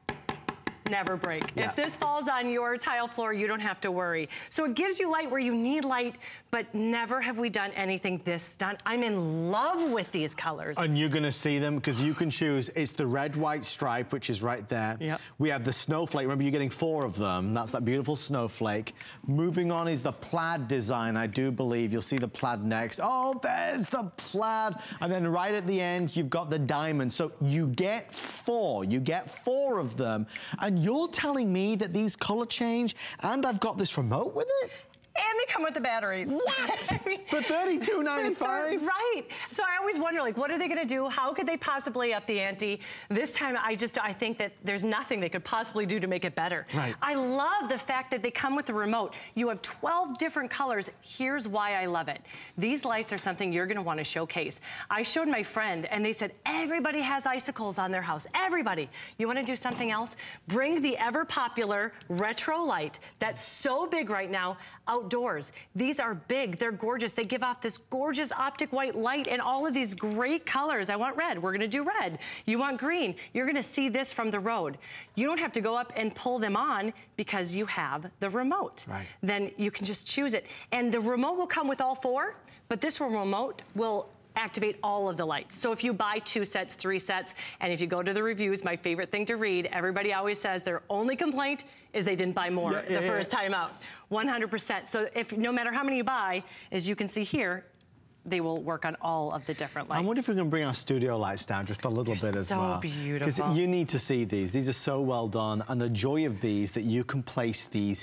never break. Yeah. If this falls on your tile floor, you don't have to worry. So it gives you light where you need light, but never have we done anything this stunt. I'm in love with these colors. And you're gonna see them because you can choose. It's the red, white stripe, which is right there. Yep. We have the snowflake. Remember, you're getting 4 of them. That's that beautiful snowflake. Moving on is the plaid design, I do believe. You'll see the plaid next. Oh, there's the plaid. And then right at the end, you've got the diamond. So you get 4. You get 4 of them. And you're telling me that these color change and I've got this remote with it? And they come with the batteries. What? I mean, for $32.95? Right. So I always wonder, like, what are they going to do? How could they possibly up the ante? This time, I think that there's nothing they could possibly do to make it better. Right. I love the fact that they come with a remote. You have 12 different colors. Here's why I love it. These lights are something you're going to want to showcase. I showed my friend, and they said, everybody has icicles on their house. Everybody. You want to do something else? Bring the ever-popular retro light that's so big right now outdoors. These are big, they're gorgeous. They give off this gorgeous optic white light and all of these great colors. I want red, we're gonna do red. You want green, you're gonna see this from the road. You don't have to go up and pull them on because you have the remote. Right. Then you can just choose it. And the remote will come with all 4, but this remote will activate all of the lights. So if you buy 2 sets, 3 sets, and if you go to the reviews, my favorite thing to read, everybody always says their only complaint is they didn't buy more the first time out. 100%. So if no matter how many you buy, as you can see here, they will work on all of the different lights. I wonder if we can bring our studio lights down just a little bit as well. So beautiful. Because you need to see these. These are so well done. And the joy of these, that you can place these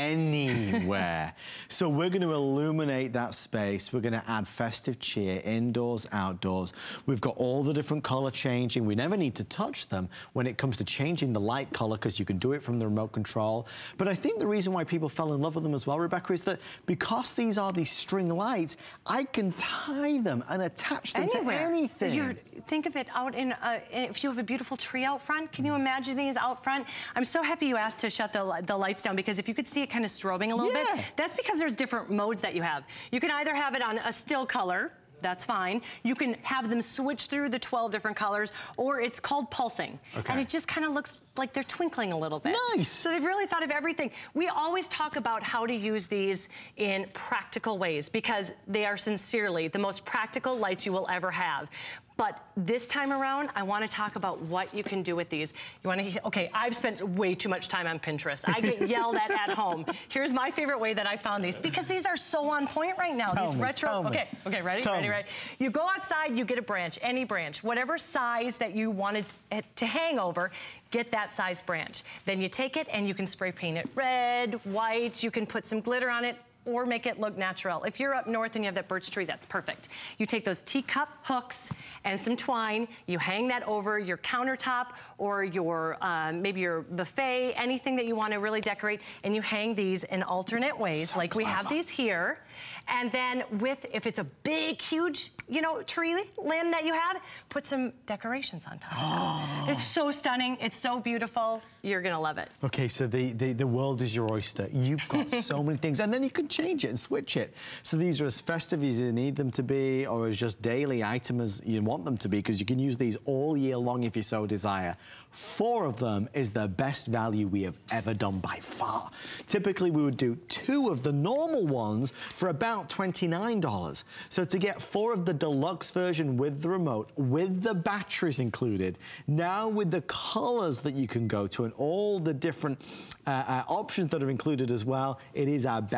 anywhere. So we're going to illuminate that space. We're going to add festive cheer indoors, outdoors. We've got all the different color changing. We never need to touch them when it comes to changing the light color because you can do it from the remote control. But I think the reason why people fell in love with them as well, Rebecca, is that because these are these string lights, I can tie them and attach them to anything. Think of it out in, if you have a beautiful tree out front, can you imagine these out front? I'm so happy you asked to shut the lights down because if you could see it kind of strobing a little bit, that's because there's different modes that you have. You can either have it on a still color, that's fine. You can have them switch through the 12 different colors, or it's called pulsing. Okay. And it just kind of looks like they're twinkling a little bit. Nice. So they've really thought of everything. We always talk about how to use these in practical ways because they are sincerely the most practical lights you will ever have. But this time around, I want to talk about what you can do with these. You want to, okay, I've spent way too much time on Pinterest. I get yelled at home. Here's my favorite way that I found these because these are so on point right now. These retro, okay, ready? You go outside, you get a branch, any branch, whatever size that you wanted to hang over, get that size branch. Then you take it and you can spray paint it red, white, you can put some glitter on it, or make it look natural. If you're up north and you have that birch tree, that's perfect. You take those teacup hooks and some twine, you hang that over your countertop or your maybe your buffet, anything that you want to really decorate, and you hang these in alternate ways, so like clever. We have these here. And then if it's a big, huge, tree limb that you have, put some decorations on top of that. It's so stunning, it's so beautiful, you're gonna love it. Okay, so the world is your oyster. You've got so many things, and then you can change it and switch it. So these are as festive as you need them to be, or as just daily items as you want them to be, because you can use these all year long if you so desire. 4 of them is the best value we have ever done by far. Typically, we would do 2 of the normal ones for about $29. So to get 4 of the deluxe version with the remote, with the batteries included, now with the colors that you can go to and all the different options that are included as well, it is our best deal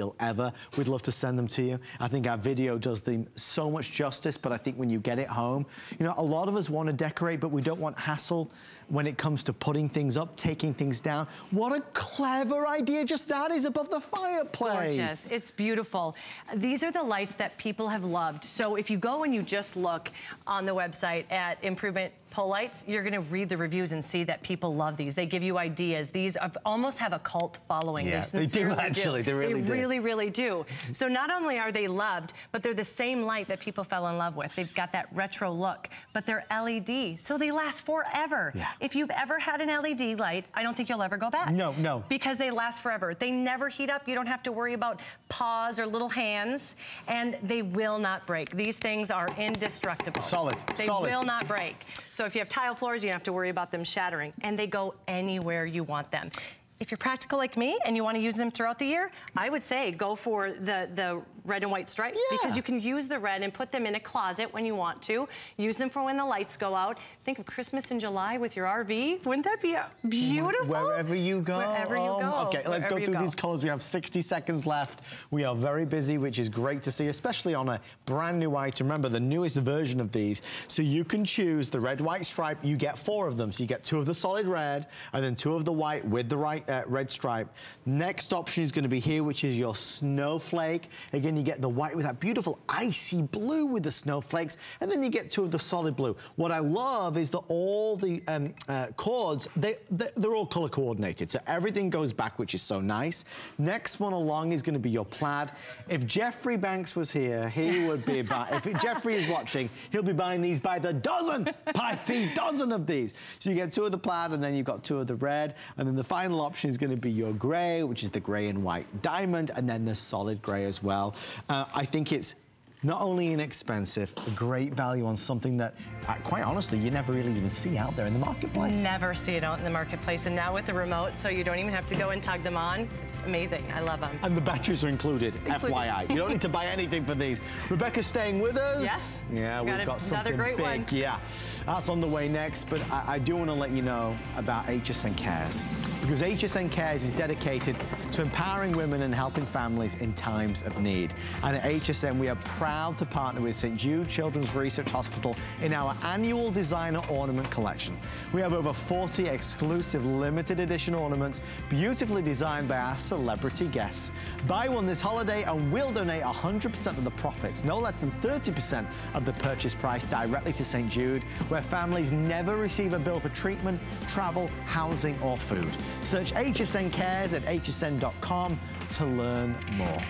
you'll ever. We'd love to send them to you. I think our video does them so much justice, but I think when you get it home, you know, a lot of us want to decorate, but we don't want hassle when it comes to putting things up, taking things down. What a clever idea just that is above the fireplace. Gorgeous. It's beautiful. These are the lights that people have loved. So if you go and you just look on the website at Improvement pole lights, you're going to read the reviews and see that people love these. They give you ideas. These almost have a cult following. Yeah, they do actually. They really do. They really, really do. So not only are they loved, but they're the same light that people fell in love with. They've got that retro look, but they're LED, so they last forever. Yeah. If you've ever had an LED light, I don't think you'll ever go back. No, no. Because they last forever. They never heat up. You don't have to worry about paws or little hands, and they will not break. These things are indestructible. Solid. They will not break. So if you have tile floors, you don't have to worry about them shattering, and they go anywhere you want them. If you're practical like me and you want to use them throughout the year, I would say go for the red and white stripe, because you can use the red and put them in a closet when you want to. Use them for when the lights go out. Think of Christmas in July with your RV. Wouldn't that be beautiful? Wherever you go. Wherever you go. Okay, let's go through these colors. We have 60 seconds left. We are very busy, which is great to see, especially on a brand new item. Remember, the newest version of these. So you can choose the red, white stripe. You get 4 of them. So you get 2 of the solid red and then 2 of the white with the red stripe. Next option is going to be here, which is your snowflake. Again, you get the white with that beautiful icy blue with the snowflakes, and then you get 2 of the solid blue. What I love is that all the cords, they're all color coordinated, so everything goes back, which is so nice. Next one along is going to be your plaid. If Jeffrey Banks was here, he would be if Jeffrey is watching, he'll be buying these by the dozen, by the dozen of these. So you get 2 of the plaid, and then you've got 2 of the red, and then the final option is going to be your gray, which is the gray and white diamond, and then the solid gray as well. I think it's not only inexpensive, a great value on something that, quite honestly, you never really even see out there in the marketplace. Never see it out in the marketplace, and now with the remote, so you don't even have to go and tug them on. It's amazing. I love them. And the batteries are included. FYI. You don't need to buy anything for these. Rebecca's staying with us. Yes. Yeah, we've got something great big. One. Yeah, that's on the way next, but I do want to let you know about HSN Cares, because HSN Cares is dedicated to empowering women and helping families in times of need. And at HSN, we are proud to partner with St. Jude Children's Research Hospital in our annual designer ornament collection. We have over 40 exclusive limited edition ornaments beautifully designed by our celebrity guests. Buy one this holiday and we'll donate 100% of the profits, no less than 30% of the purchase price, directly to St. Jude, where families never receive a bill for treatment, travel, housing or food. Search HSN Cares at hsn.com to learn more.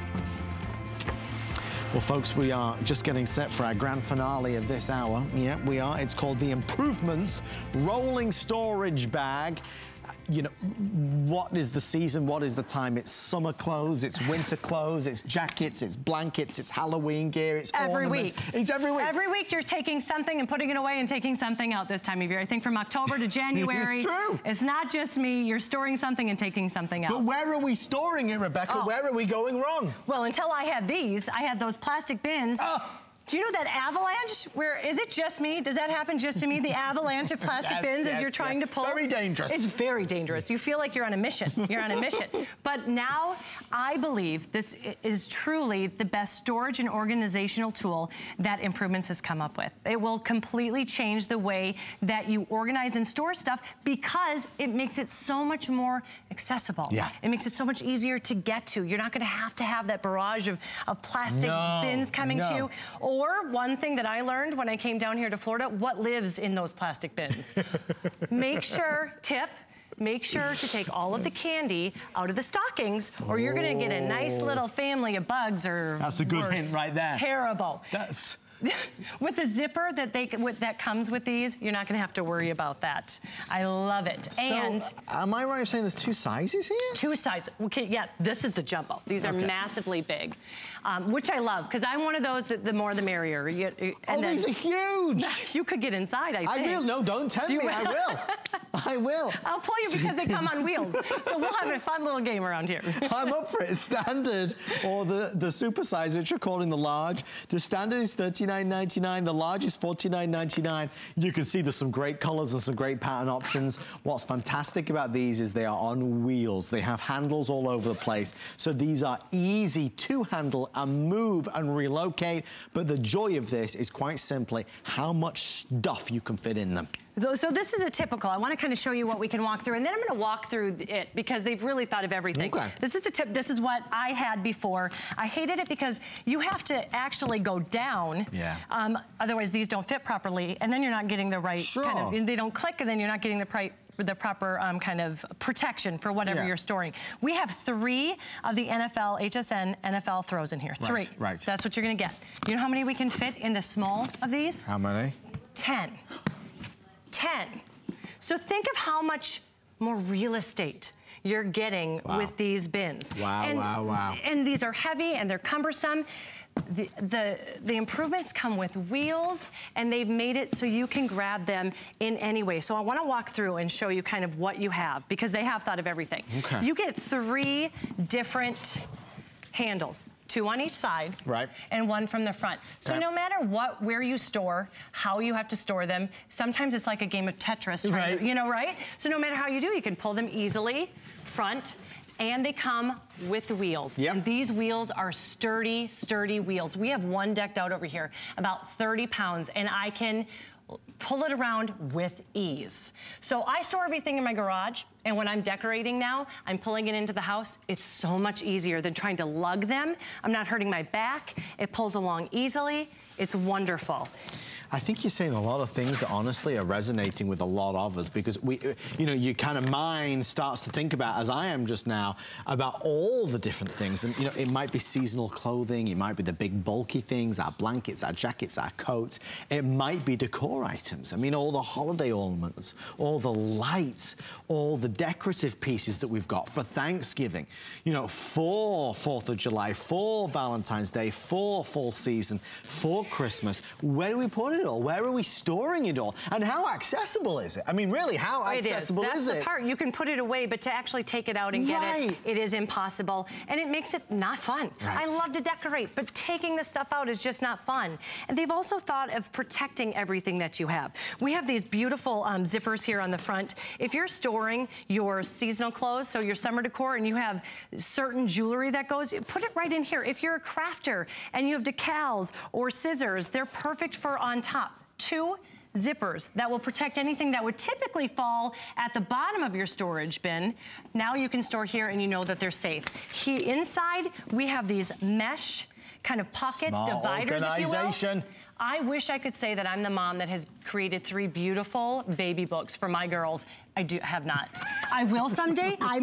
Well, folks, we are just getting set for our grand finale of this hour. Yeah, we are. It's called the Improvements Rolling Storage Bag. You know, what is the season? What is the time? It's summer clothes, it's winter clothes, it's jackets, it's blankets, it's Halloween gear, it's every ornaments. week. It's every week. Every week you're taking something and putting it away and taking something out this time of year. I think from October to January. True. It's not just me. You're storing something and taking something out. But where are we storing it, Rebecca? Where are we going wrong? Well, until I had these, I had those plastic bins. Do you know that avalanche? Is it just me? Does that happen just to me? The avalanche of plastic bins as you're trying to pull? Very dangerous. It's very dangerous. You feel like you're on a mission. You're on a mission. But now I believe this is truly the best storage and organizational tool that Improvements has come up with. It will completely change the way that you organize and store stuff, because it makes it so much more accessible. Yeah. It makes it so much easier to get to. You're not going to have that barrage of plastic bins coming to you. Or one thing that I learned when I came down here to Florida, what lives in those plastic bins. Make sure to take all of the candy out of the stockings, or you're gonna get a nice little family of bugs, or that's a good hint right there. Terrible. That's... With the zipper that comes with these, you're not gonna have to worry about that. I love it. So, and am I right in saying there's 2 sizes here? 2 sizes. Okay, yeah, this is the jumbo. These are massively big, which I love, because I'm one of those that the more the merrier. These are huge. You could get inside, I think. I will. No, don't tempt me. I will. I will. I'll pull you because they come on wheels. So we'll have a fun little game around here. I'm up for it. Standard or the super size, which we're calling the large. The standard is $39.99. The large is $49.99. You can see there's some great colors and some great pattern options. What's fantastic about these is they are on wheels. They have handles all over the place. So these are easy to handle and move and relocate. But the joy of this is quite simply how much stuff you can fit in them. So this is a typical. I want to kind of show you what we can walk through, and then I'm going to walk through it because they've really thought of everything. Okay. This is a tip. This is what I had before. I hated it because you have to actually go down. Yeah. Otherwise, these don't fit properly, and then you're not getting the right kind of. They don't click, and then you're not getting the proper kind of protection for whatever you're storing. We have 3 of the HSN NFL throws in here. 3. Right. That's what you're going to get. You know how many we can fit in the small of these? How many? 10. 10. So think of how much more real estate you're getting with these bins. Wow. And these are heavy and they're cumbersome. The improvements come with wheels, and they've made it so you can grab them in any way. So I want to walk through and show you kind of what you have, because they have thought of everything. Okay. You get 3 different handles. 2 on each side, and 1 from the front. So no matter where you store, how you have to store them, sometimes it's like a game of Tetris, trying to, you know, right? So no matter how you do, you can pull them easily, front, and they come with wheels. And these wheels are sturdy, sturdy wheels. We have one decked out over here, about 30 pounds, and I can pull it around with ease. So I store everything in my garage, and when I'm decorating now, I'm pulling it into the house. It's so much easier than trying to lug them. I'm not hurting my back. It pulls along easily. It's wonderful. I think you're saying a lot of things that honestly are resonating with a lot of us, because we, you know, your kind of mind starts to think about, as I am just now, about all the different things. And, you know, it might be seasonal clothing, it might be the big bulky things, our blankets, our jackets, our coats. It might be decor items. I mean, all the holiday ornaments, all the lights, all the decorative pieces that we've got for Thanksgiving, you know, for 4th of July, for Valentine's Day, for fall season, for Christmas. Where do we put it all? Where are we storing it all? And how accessible is it? I mean, really, how accessible is it? That's the part. You can put it away, but to actually take it out and get it, it is impossible. And it makes it not fun. I love to decorate, but taking the stuff out is just not fun. And they've also thought of protecting everything that you have. We have these beautiful zippers here on the front. If you're storing your seasonal clothes, so your summer decor, and you have certain jewelry that goes, put it right in here. If you're a crafter and you have decals or scissors, they're perfect for on top. 2 zippers that will protect anything that would typically fall at the bottom of your storage bin. Now you can store here and you know that they're safe. Inside, we have these mesh kind of pockets, dividers, if you will. I wish I could say that I'm the mom that has created 3 beautiful baby books for my girls. I have not. I will someday. I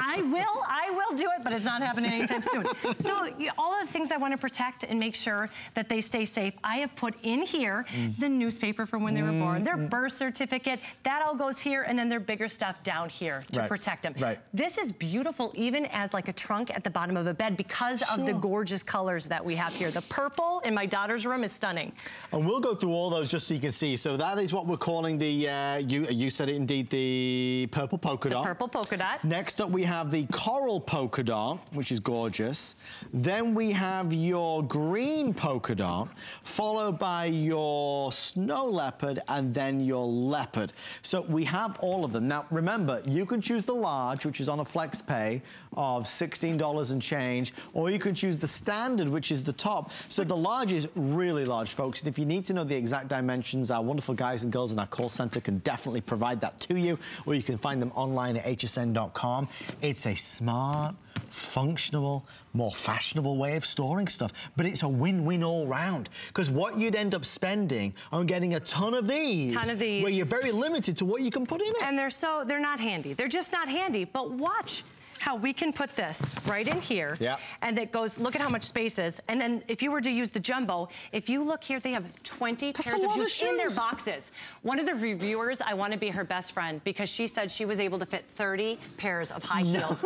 will do it, but it's not happening anytime soon. So all of the things I want to protect and make sure that they stay safe, I have put in here the newspaper from when they were born, their birth certificate, that all goes here, and then their bigger stuff down here to protect them. This is beautiful even as like a trunk at the bottom of a bed because of the gorgeous colors that we have here. The purple in my daughter's room is stunning. And we'll go through all those just so you can see. So that is what we're calling the, you said it indeed, the purple polka dot. The purple polka dot. Next up we have the coral polka dot, which is gorgeous. Then we have your green polka dot, followed by your snow leopard, and then your leopard. So we have all of them. Now remember, you can choose the large, which is on a flex pay of $16 and change, or you can choose the standard, which is the top. So the large is really large, folks. And if you need to know the exact dimensions, our wonderful guys and girls in our call center can definitely provide that to you, or you can find them online at hsn.com. It's a smart, functional, more fashionable way of storing stuff, but it's a win-win all round, because what you'd end up spending on getting a ton of these, where you're very limited to what you can put in it. And they're not handy. They're just not handy, but watch. how we can put this right in here. Yeah. And it goes, look at how much space is. And then if you were to use the jumbo, if you look here, they have 20 pairs of shoes in their boxes. One of the reviewers, I want to be her best friend because she said she was able to fit 30 pairs of high heels.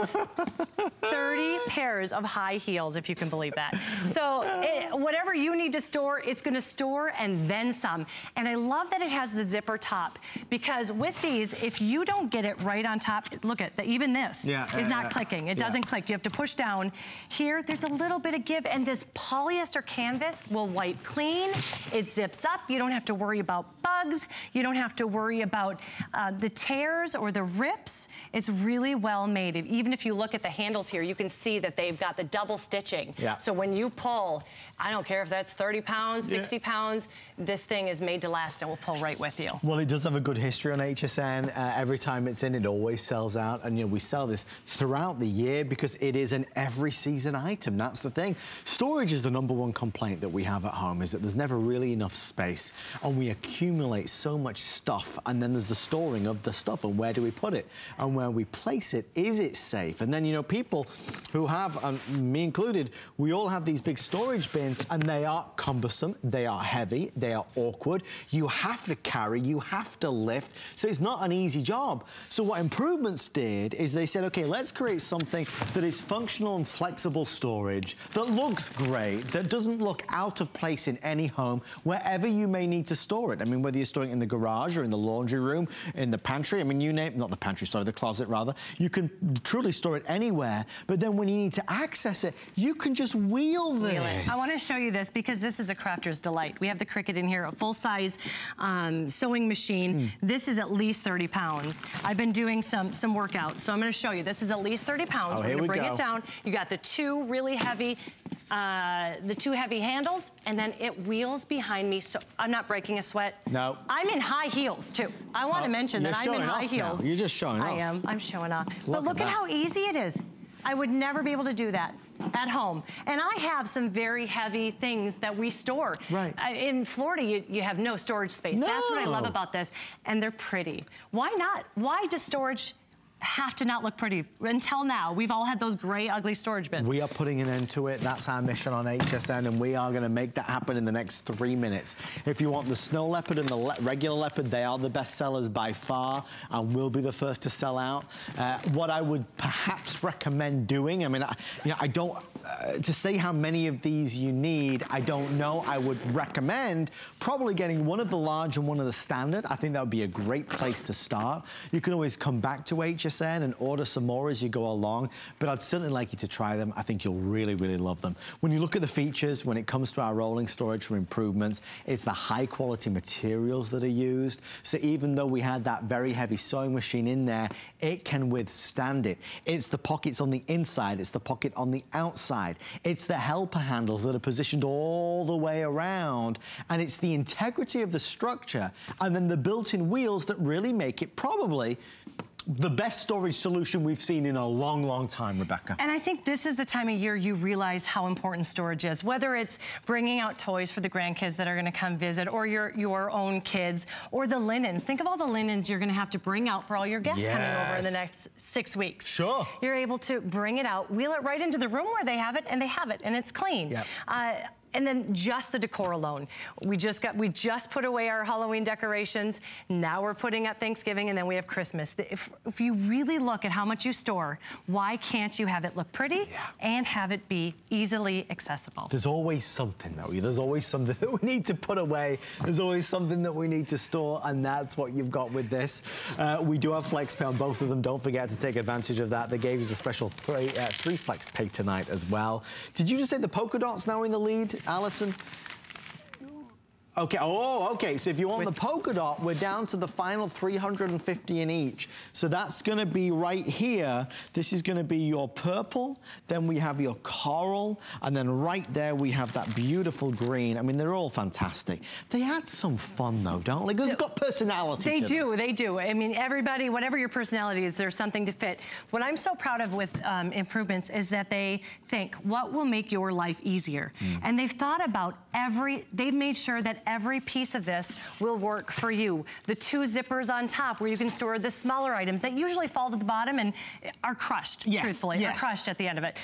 30 pairs of high heels, if you can believe that. So whatever you need to store, it's going to store and then some. And I love that it has the zipper top because with these, if you don't get it right on top, look at that, even this is not clicking. It doesn't click. You have to push down. Here, there's a little bit of give, and this polyester canvas will wipe clean. It zips up. You don't have to worry about bugs. You don't have to worry about the tears or the rips. It's really well made. Even if you look at the handles here, you can see that they've got the double stitching. So when you pull, I don't care if that's 30 pounds, 60 pounds, this thing is made to last and will pull right with you. Well, it does have a good history on HSN. Every time it's in, it always sells out. And, you know, we sell this throughout the year because it is an every season item. That's the thing. Storage is the #1 complaint that we have at home, is that there's never really enough space and we accumulate so much stuff, and then there's the storing of the stuff and where do we put it and where we place it. Is it safe? And then, you know, people who have, me included, we all have these big storage bins and they are cumbersome, they are heavy, they are awkward. You have to carry, you have to lift. So it's not an easy job. So what Improvements did is they said, okay, let's create something that is functional and flexible storage, that looks great, that doesn't look out of place in any home, wherever you may need to store it. I mean, whether you're storing it in the garage or in the laundry room, in the pantry, I mean, you name, not the pantry, sorry, the closet rather, you can truly store it anywhere, but then when you need to access it, you can just wheel this. I want to show you this because this is a crafter's delight. We have the Cricut in here, a full-size sewing machine. This is at least 30 pounds. I've been doing some workouts, so I'm going to show you. This is at least 30 pounds. We're going to bring it down. You got the two really heavy, handles, and then it wheels behind me, so I'm not breaking a sweat. No. I'm in high heels, too. I want to mention that I'm in high heels. You're just showing off. I am. I'm showing off. But look at how easy it is. I would never be able to do that at home. And I have some very heavy things that we store. Right. In Florida, you have no storage space. No. That's what I love about this. And they're pretty. Why not? Why does storage have to not look pretty? Until now, we've all had those gray, ugly storage bins. We are putting an end to it. That's our mission on HSN, and we are going to make that happen in the next 3 minutes. If you want the snow leopard and the regular leopard, they are the best sellers by far and will be the first to sell out. What I would perhaps recommend doing, I mean, I don't, to say how many of these you need, I don't know. I would recommend probably getting one of the large and one of the standard. I think that would be a great place to start. You can always come back to HSN and order some more as you go along, but I'd certainly like you to try them. I think you'll really, really love them. When you look at the features, when it comes to our rolling storage from Improvements, it's the high quality materials that are used. So even though we had that very heavy sewing machine in there, it can withstand it. It's the pockets on the inside, it's the pocket on the outside, it's the helper handles that are positioned all the way around, and it's the integrity of the structure and then the built-in wheels that really make it probably the best storage solution we've seen in a long, long time, Rebecca. And I think this is the time of year you realize how important storage is, whether it's bringing out toys for the grandkids that are going to come visit, or your own kids, or the linens. Think of all the linens you're going to have to bring out for all your guests coming over in the next 6 weeks. Sure. You're able to bring it out, wheel it right into the room where they have it, and it's clean. Yep. And then just the decor alone. We just put away our Halloween decorations. Now we're putting up Thanksgiving, and then we have Christmas. If you really look at how much you store, why can't you have it look pretty and have it be easily accessible? There's always something, though. There's always something that we need to put away. There's always something that we need to store, and that's what you've got with this. We do have FlexPay on both of them. Don't forget to take advantage of that. They gave us a special three FlexPay tonight as well. Did you just say the polka dots now in the lead, Alison? Okay, okay, so if you want the polka dot, we're down to the final 350 in each. So that's gonna be right here. This is gonna be your purple, then we have your coral, and then right there we have that beautiful green. I mean, they're all fantastic. They add some fun though, don't they? They've got personality to them. They do. I mean, everybody, whatever your personality is, there's something to fit. What I'm so proud of with Improvements is that they think, what will make your life easier? And they've thought about they've made sure that every piece of this will work for you. The 2 zippers on top where you can store the smaller items that usually fall to the bottom and are crushed, truthfully, are crushed at the end of it.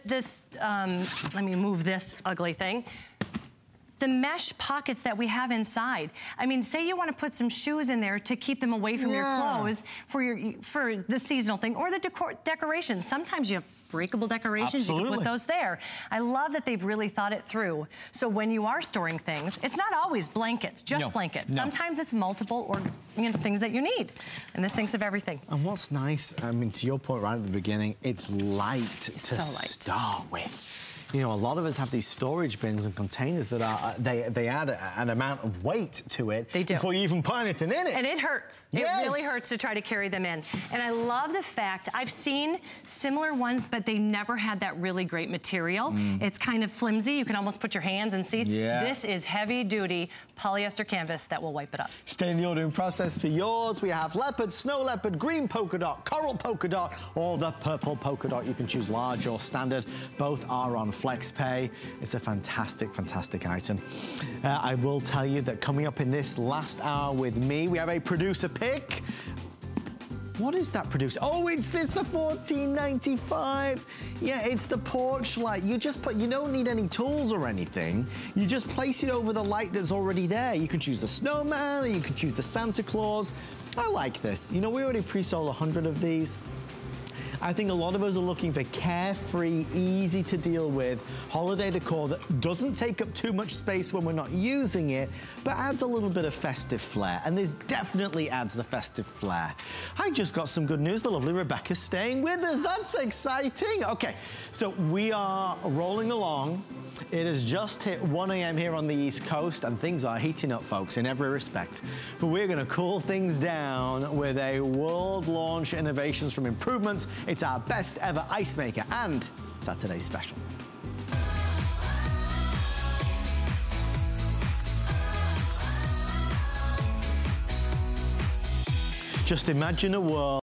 Let me move this ugly thing. The mesh pockets that we have inside. I mean, say you want to put some shoes in there to keep them away from your clothes for the seasonal thing, or the decorations. Sometimes you have breakable decorations, you can put those there. I love that they've really thought it through. So when you are storing things, it's not always blankets, just blankets. Sometimes it's multiple or things that you need. And this thinks of everything. And what's nice, I mean, to your point right at the beginning, it's light to start with. You know, a lot of us have these storage bins and containers that are, they add an amount of weight to it. They do. Before you even put anything in it. And it hurts. It really hurts to try to carry them in. And I love the fact, I've seen similar ones, but they never had that really great material. It's kind of flimsy. You can almost put your hands and see. This is heavy duty polyester canvas that will wipe it up. Stay in the ordering process for yours. We have leopard, snow leopard, green polka dot, coral polka dot, or the purple polka dot. You can choose large or standard. Both are on FlexPay. It's a fantastic, fantastic item. I will tell you that coming up in this last hour with me, we have a producer pick. What is that producer? Oh, it's this for $14.95. Yeah, it's the porch light. You don't need any tools or anything. You just place it over the light that's already there. You can choose the snowman, or you can choose the Santa Claus. I like this. You know, we already pre-sold 100 of these. I think a lot of us are looking for carefree, easy to deal with holiday decor that doesn't take up too much space when we're not using it, but adds a little bit of festive flair. And this definitely adds the festive flair. I just got some good news. The lovely Rebecca's staying with us. That's exciting. Okay, so we are rolling along. It has just hit 1 a.m. here on the East Coast, and things are heating up, folks, in every respect. But we're going to cool things down with a world launch innovations from Improvements. It's our best ever ice maker, and it's our today's special. Just imagine a world